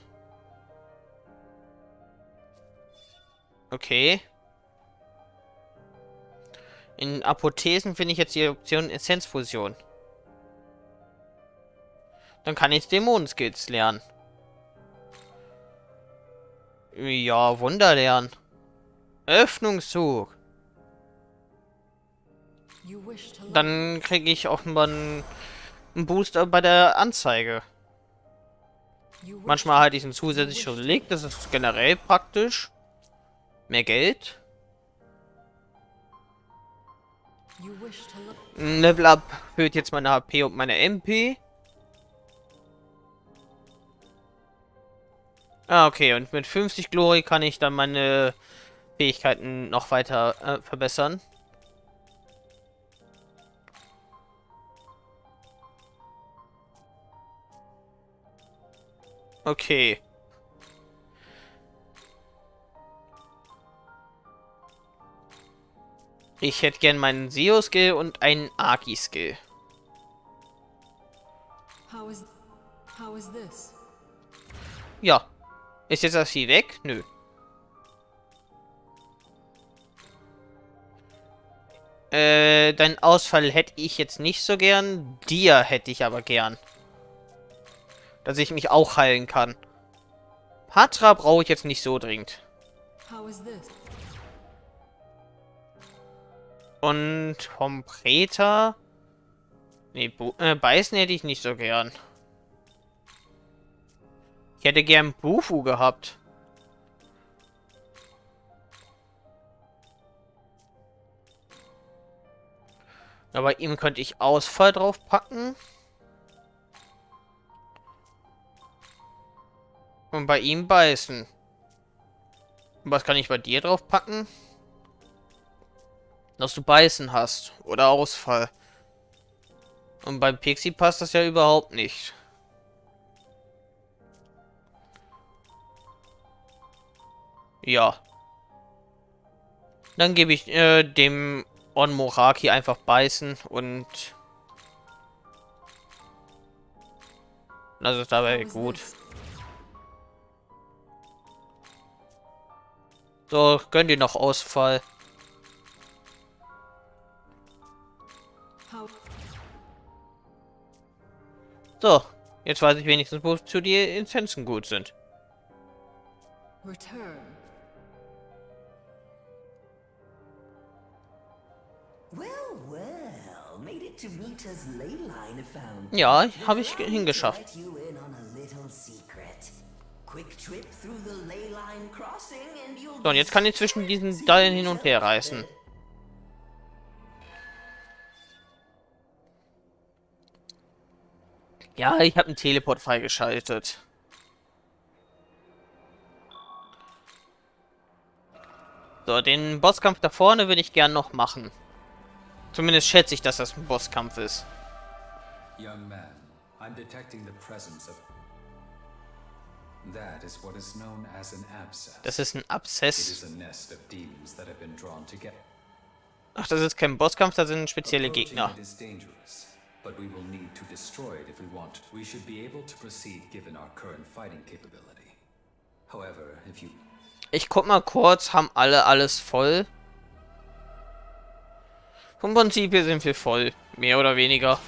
Okay. In Apothesen finde ich jetzt die Option Essenzfusion. Dann kann ich Dämonenskills lernen. Ja, Wunder lernen. Öffnungszug. Dann kriege ich auch mal einen, einen Booster bei der Anzeige. Manchmal halt diesen zusätzlichen Relikt, das ist generell praktisch. Mehr Geld. Ein Level Up erhöht jetzt meine H P und meine M P. Ah, okay, und mit fünfzig Glory kann ich dann meine Fähigkeiten noch weiter äh, verbessern. Okay. Ich hätte gern meinen Seo-Skill und einen Aki-Skill. How is, how is this? Ja. Ist jetzt das Vieh weg? Nö. Äh, deinen Ausfall hätte ich jetzt nicht so gern. Dir hätte ich aber gern. Dass ich mich auch heilen kann. Patra brauche ich jetzt nicht so dringend. Und vom Preta... Nee, äh, Beißen hätte ich nicht so gern. Ich hätte gern Bufu gehabt. Aber ihm könnte ich Ausfall drauf packen. Und bei ihm Beißen. Und was kann ich bei dir drauf packen? Dass du Beißen hast. Oder Ausfall. Und beim Pixie passt das ja überhaupt nicht. Ja. Dann gebe ich äh, dem Onmoraki einfach Beißen und... Das ist dabei gut. So, gönn dir noch Ausfall. So, jetzt weiß ich wenigstens, wozu die Essenzen gut sind. Return. Well, well, made it to Mita's Leyline fountain. Ja, habe ich hingeschafft. So, und jetzt kann ich zwischen diesen Teilen hin und her reißen. Ja, ich habe einen Teleport freigeschaltet. So, den Bosskampf da vorne würde ich gern noch machen. Zumindest schätze ich, dass das ein Bosskampf ist. Young man, I'm detecting the presence of... That is what is known as an abscess. Das ist ein Abszess. It is a nest of demons that have been drawn together. Ach, das ist kein Bosskampf, das sind spezielle Gegner. But we will need to destroy it if we want. We should be able to proceed given our current fighting capability. However, if you... Ich guck mal kurz, haben alle alles voll? Vom Prinzip hier sind wir voll. Mehr oder weniger.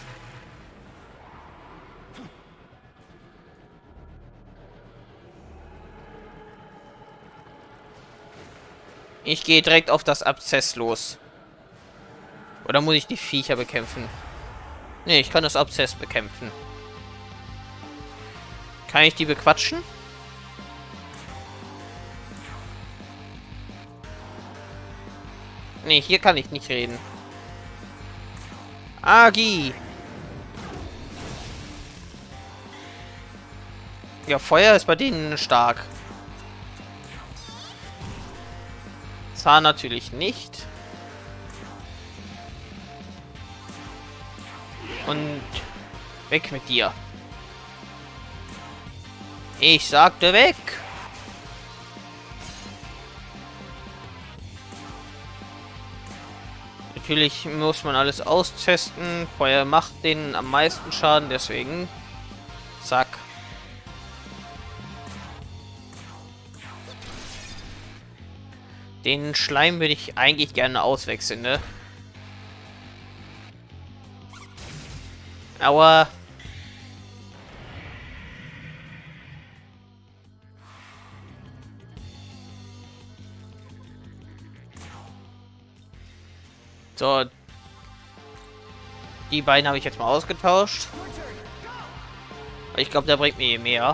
Ich gehe direkt auf das Abszess los. Oder muss ich die Viecher bekämpfen? Ne, ich kann das Abszess bekämpfen. Kann ich die bequatschen? Ne, hier kann ich nicht reden. Agi! Ja, Feuer ist bei denen stark. Zahn natürlich nicht. Und weg mit dir. Ich sagte weg. Natürlich muss man alles austesten. Feuer macht denen am meisten Schaden, deswegen. Zack. Den Schleim würde ich eigentlich gerne auswechseln, ne? Aua. So. Die beiden habe ich jetzt mal ausgetauscht. Ich glaube, der bringt mir mehr.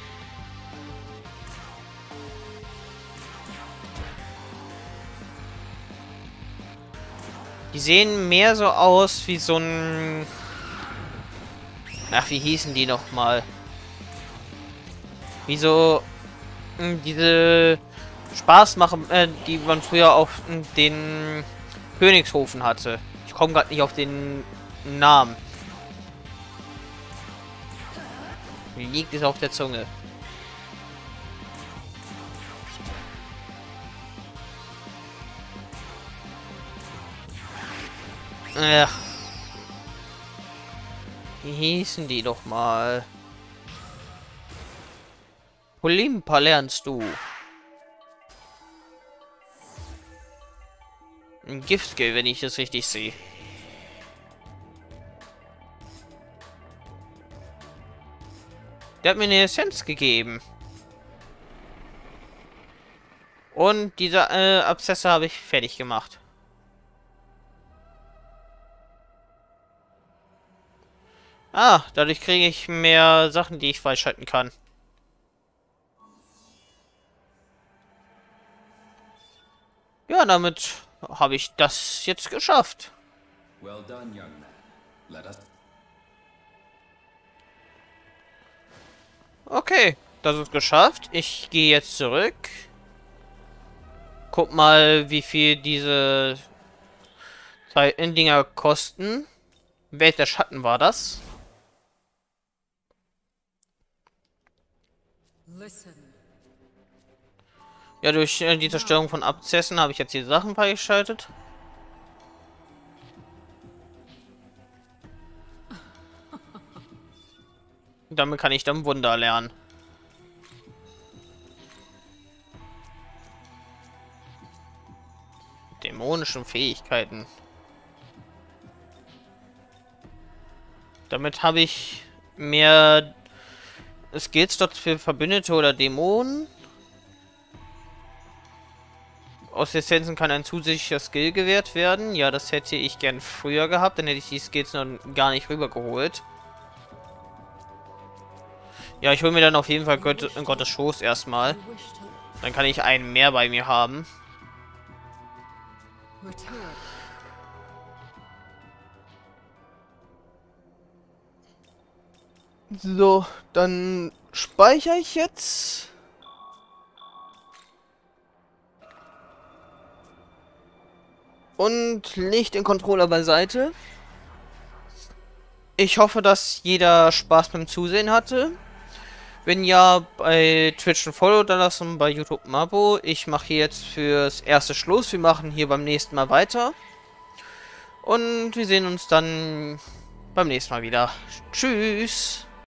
Die sehen mehr so aus wie so ein... Ach, wie hießen die noch mal? Wie so... Mh, diese... Spaß machen, äh, die man früher auf mh, den Königshofen hatte. Ich komme gerade nicht auf den Namen. Mir liegt es auf der Zunge. Ach. Wie hießen die doch mal? Olimpa lernst du. Ein Giftskill, wenn ich das richtig sehe. Der hat mir eine Essenz gegeben. Und diese äh, Abszesse habe ich fertig gemacht. Ah, dadurch kriege ich mehr Sachen, die ich freischalten kann. Ja, damit habe ich das jetzt geschafft. Well done, young man. Let us... Okay, das ist geschafft. Ich gehe jetzt zurück. Guck mal, wie viel diese zwei Dinger kosten. Welt der Schatten war das. Ja, durch äh, die Zerstörung von Abzessen habe ich jetzt die Sachen freigeschaltet. Damit kann ich dann Wunder lernen. Dämonischen Fähigkeiten. Damit habe ich mehr Skills dort für Verbündete oder Dämonen. Aus Essenzen kann ein zusätzlicher Skill gewährt werden. Ja, das hätte ich gern früher gehabt. Dann hätte ich die Skills noch gar nicht rübergeholt. Ja, ich hole mir dann auf jeden Fall Gott, Gottes Schoß erstmal. Dann kann ich einen mehr bei mir haben. So, dann speichere ich jetzt. Und lege den Controller beiseite. Ich hoffe, dass jeder Spaß beim Zusehen hatte. Wenn ja, bei Twitch ein Follow da lassen, bei YouTube ein Abo. Ich mache hier jetzt fürs erste Schluss. Wir machen hier beim nächsten Mal weiter. Und wir sehen uns dann beim nächsten Mal wieder. Tschüss!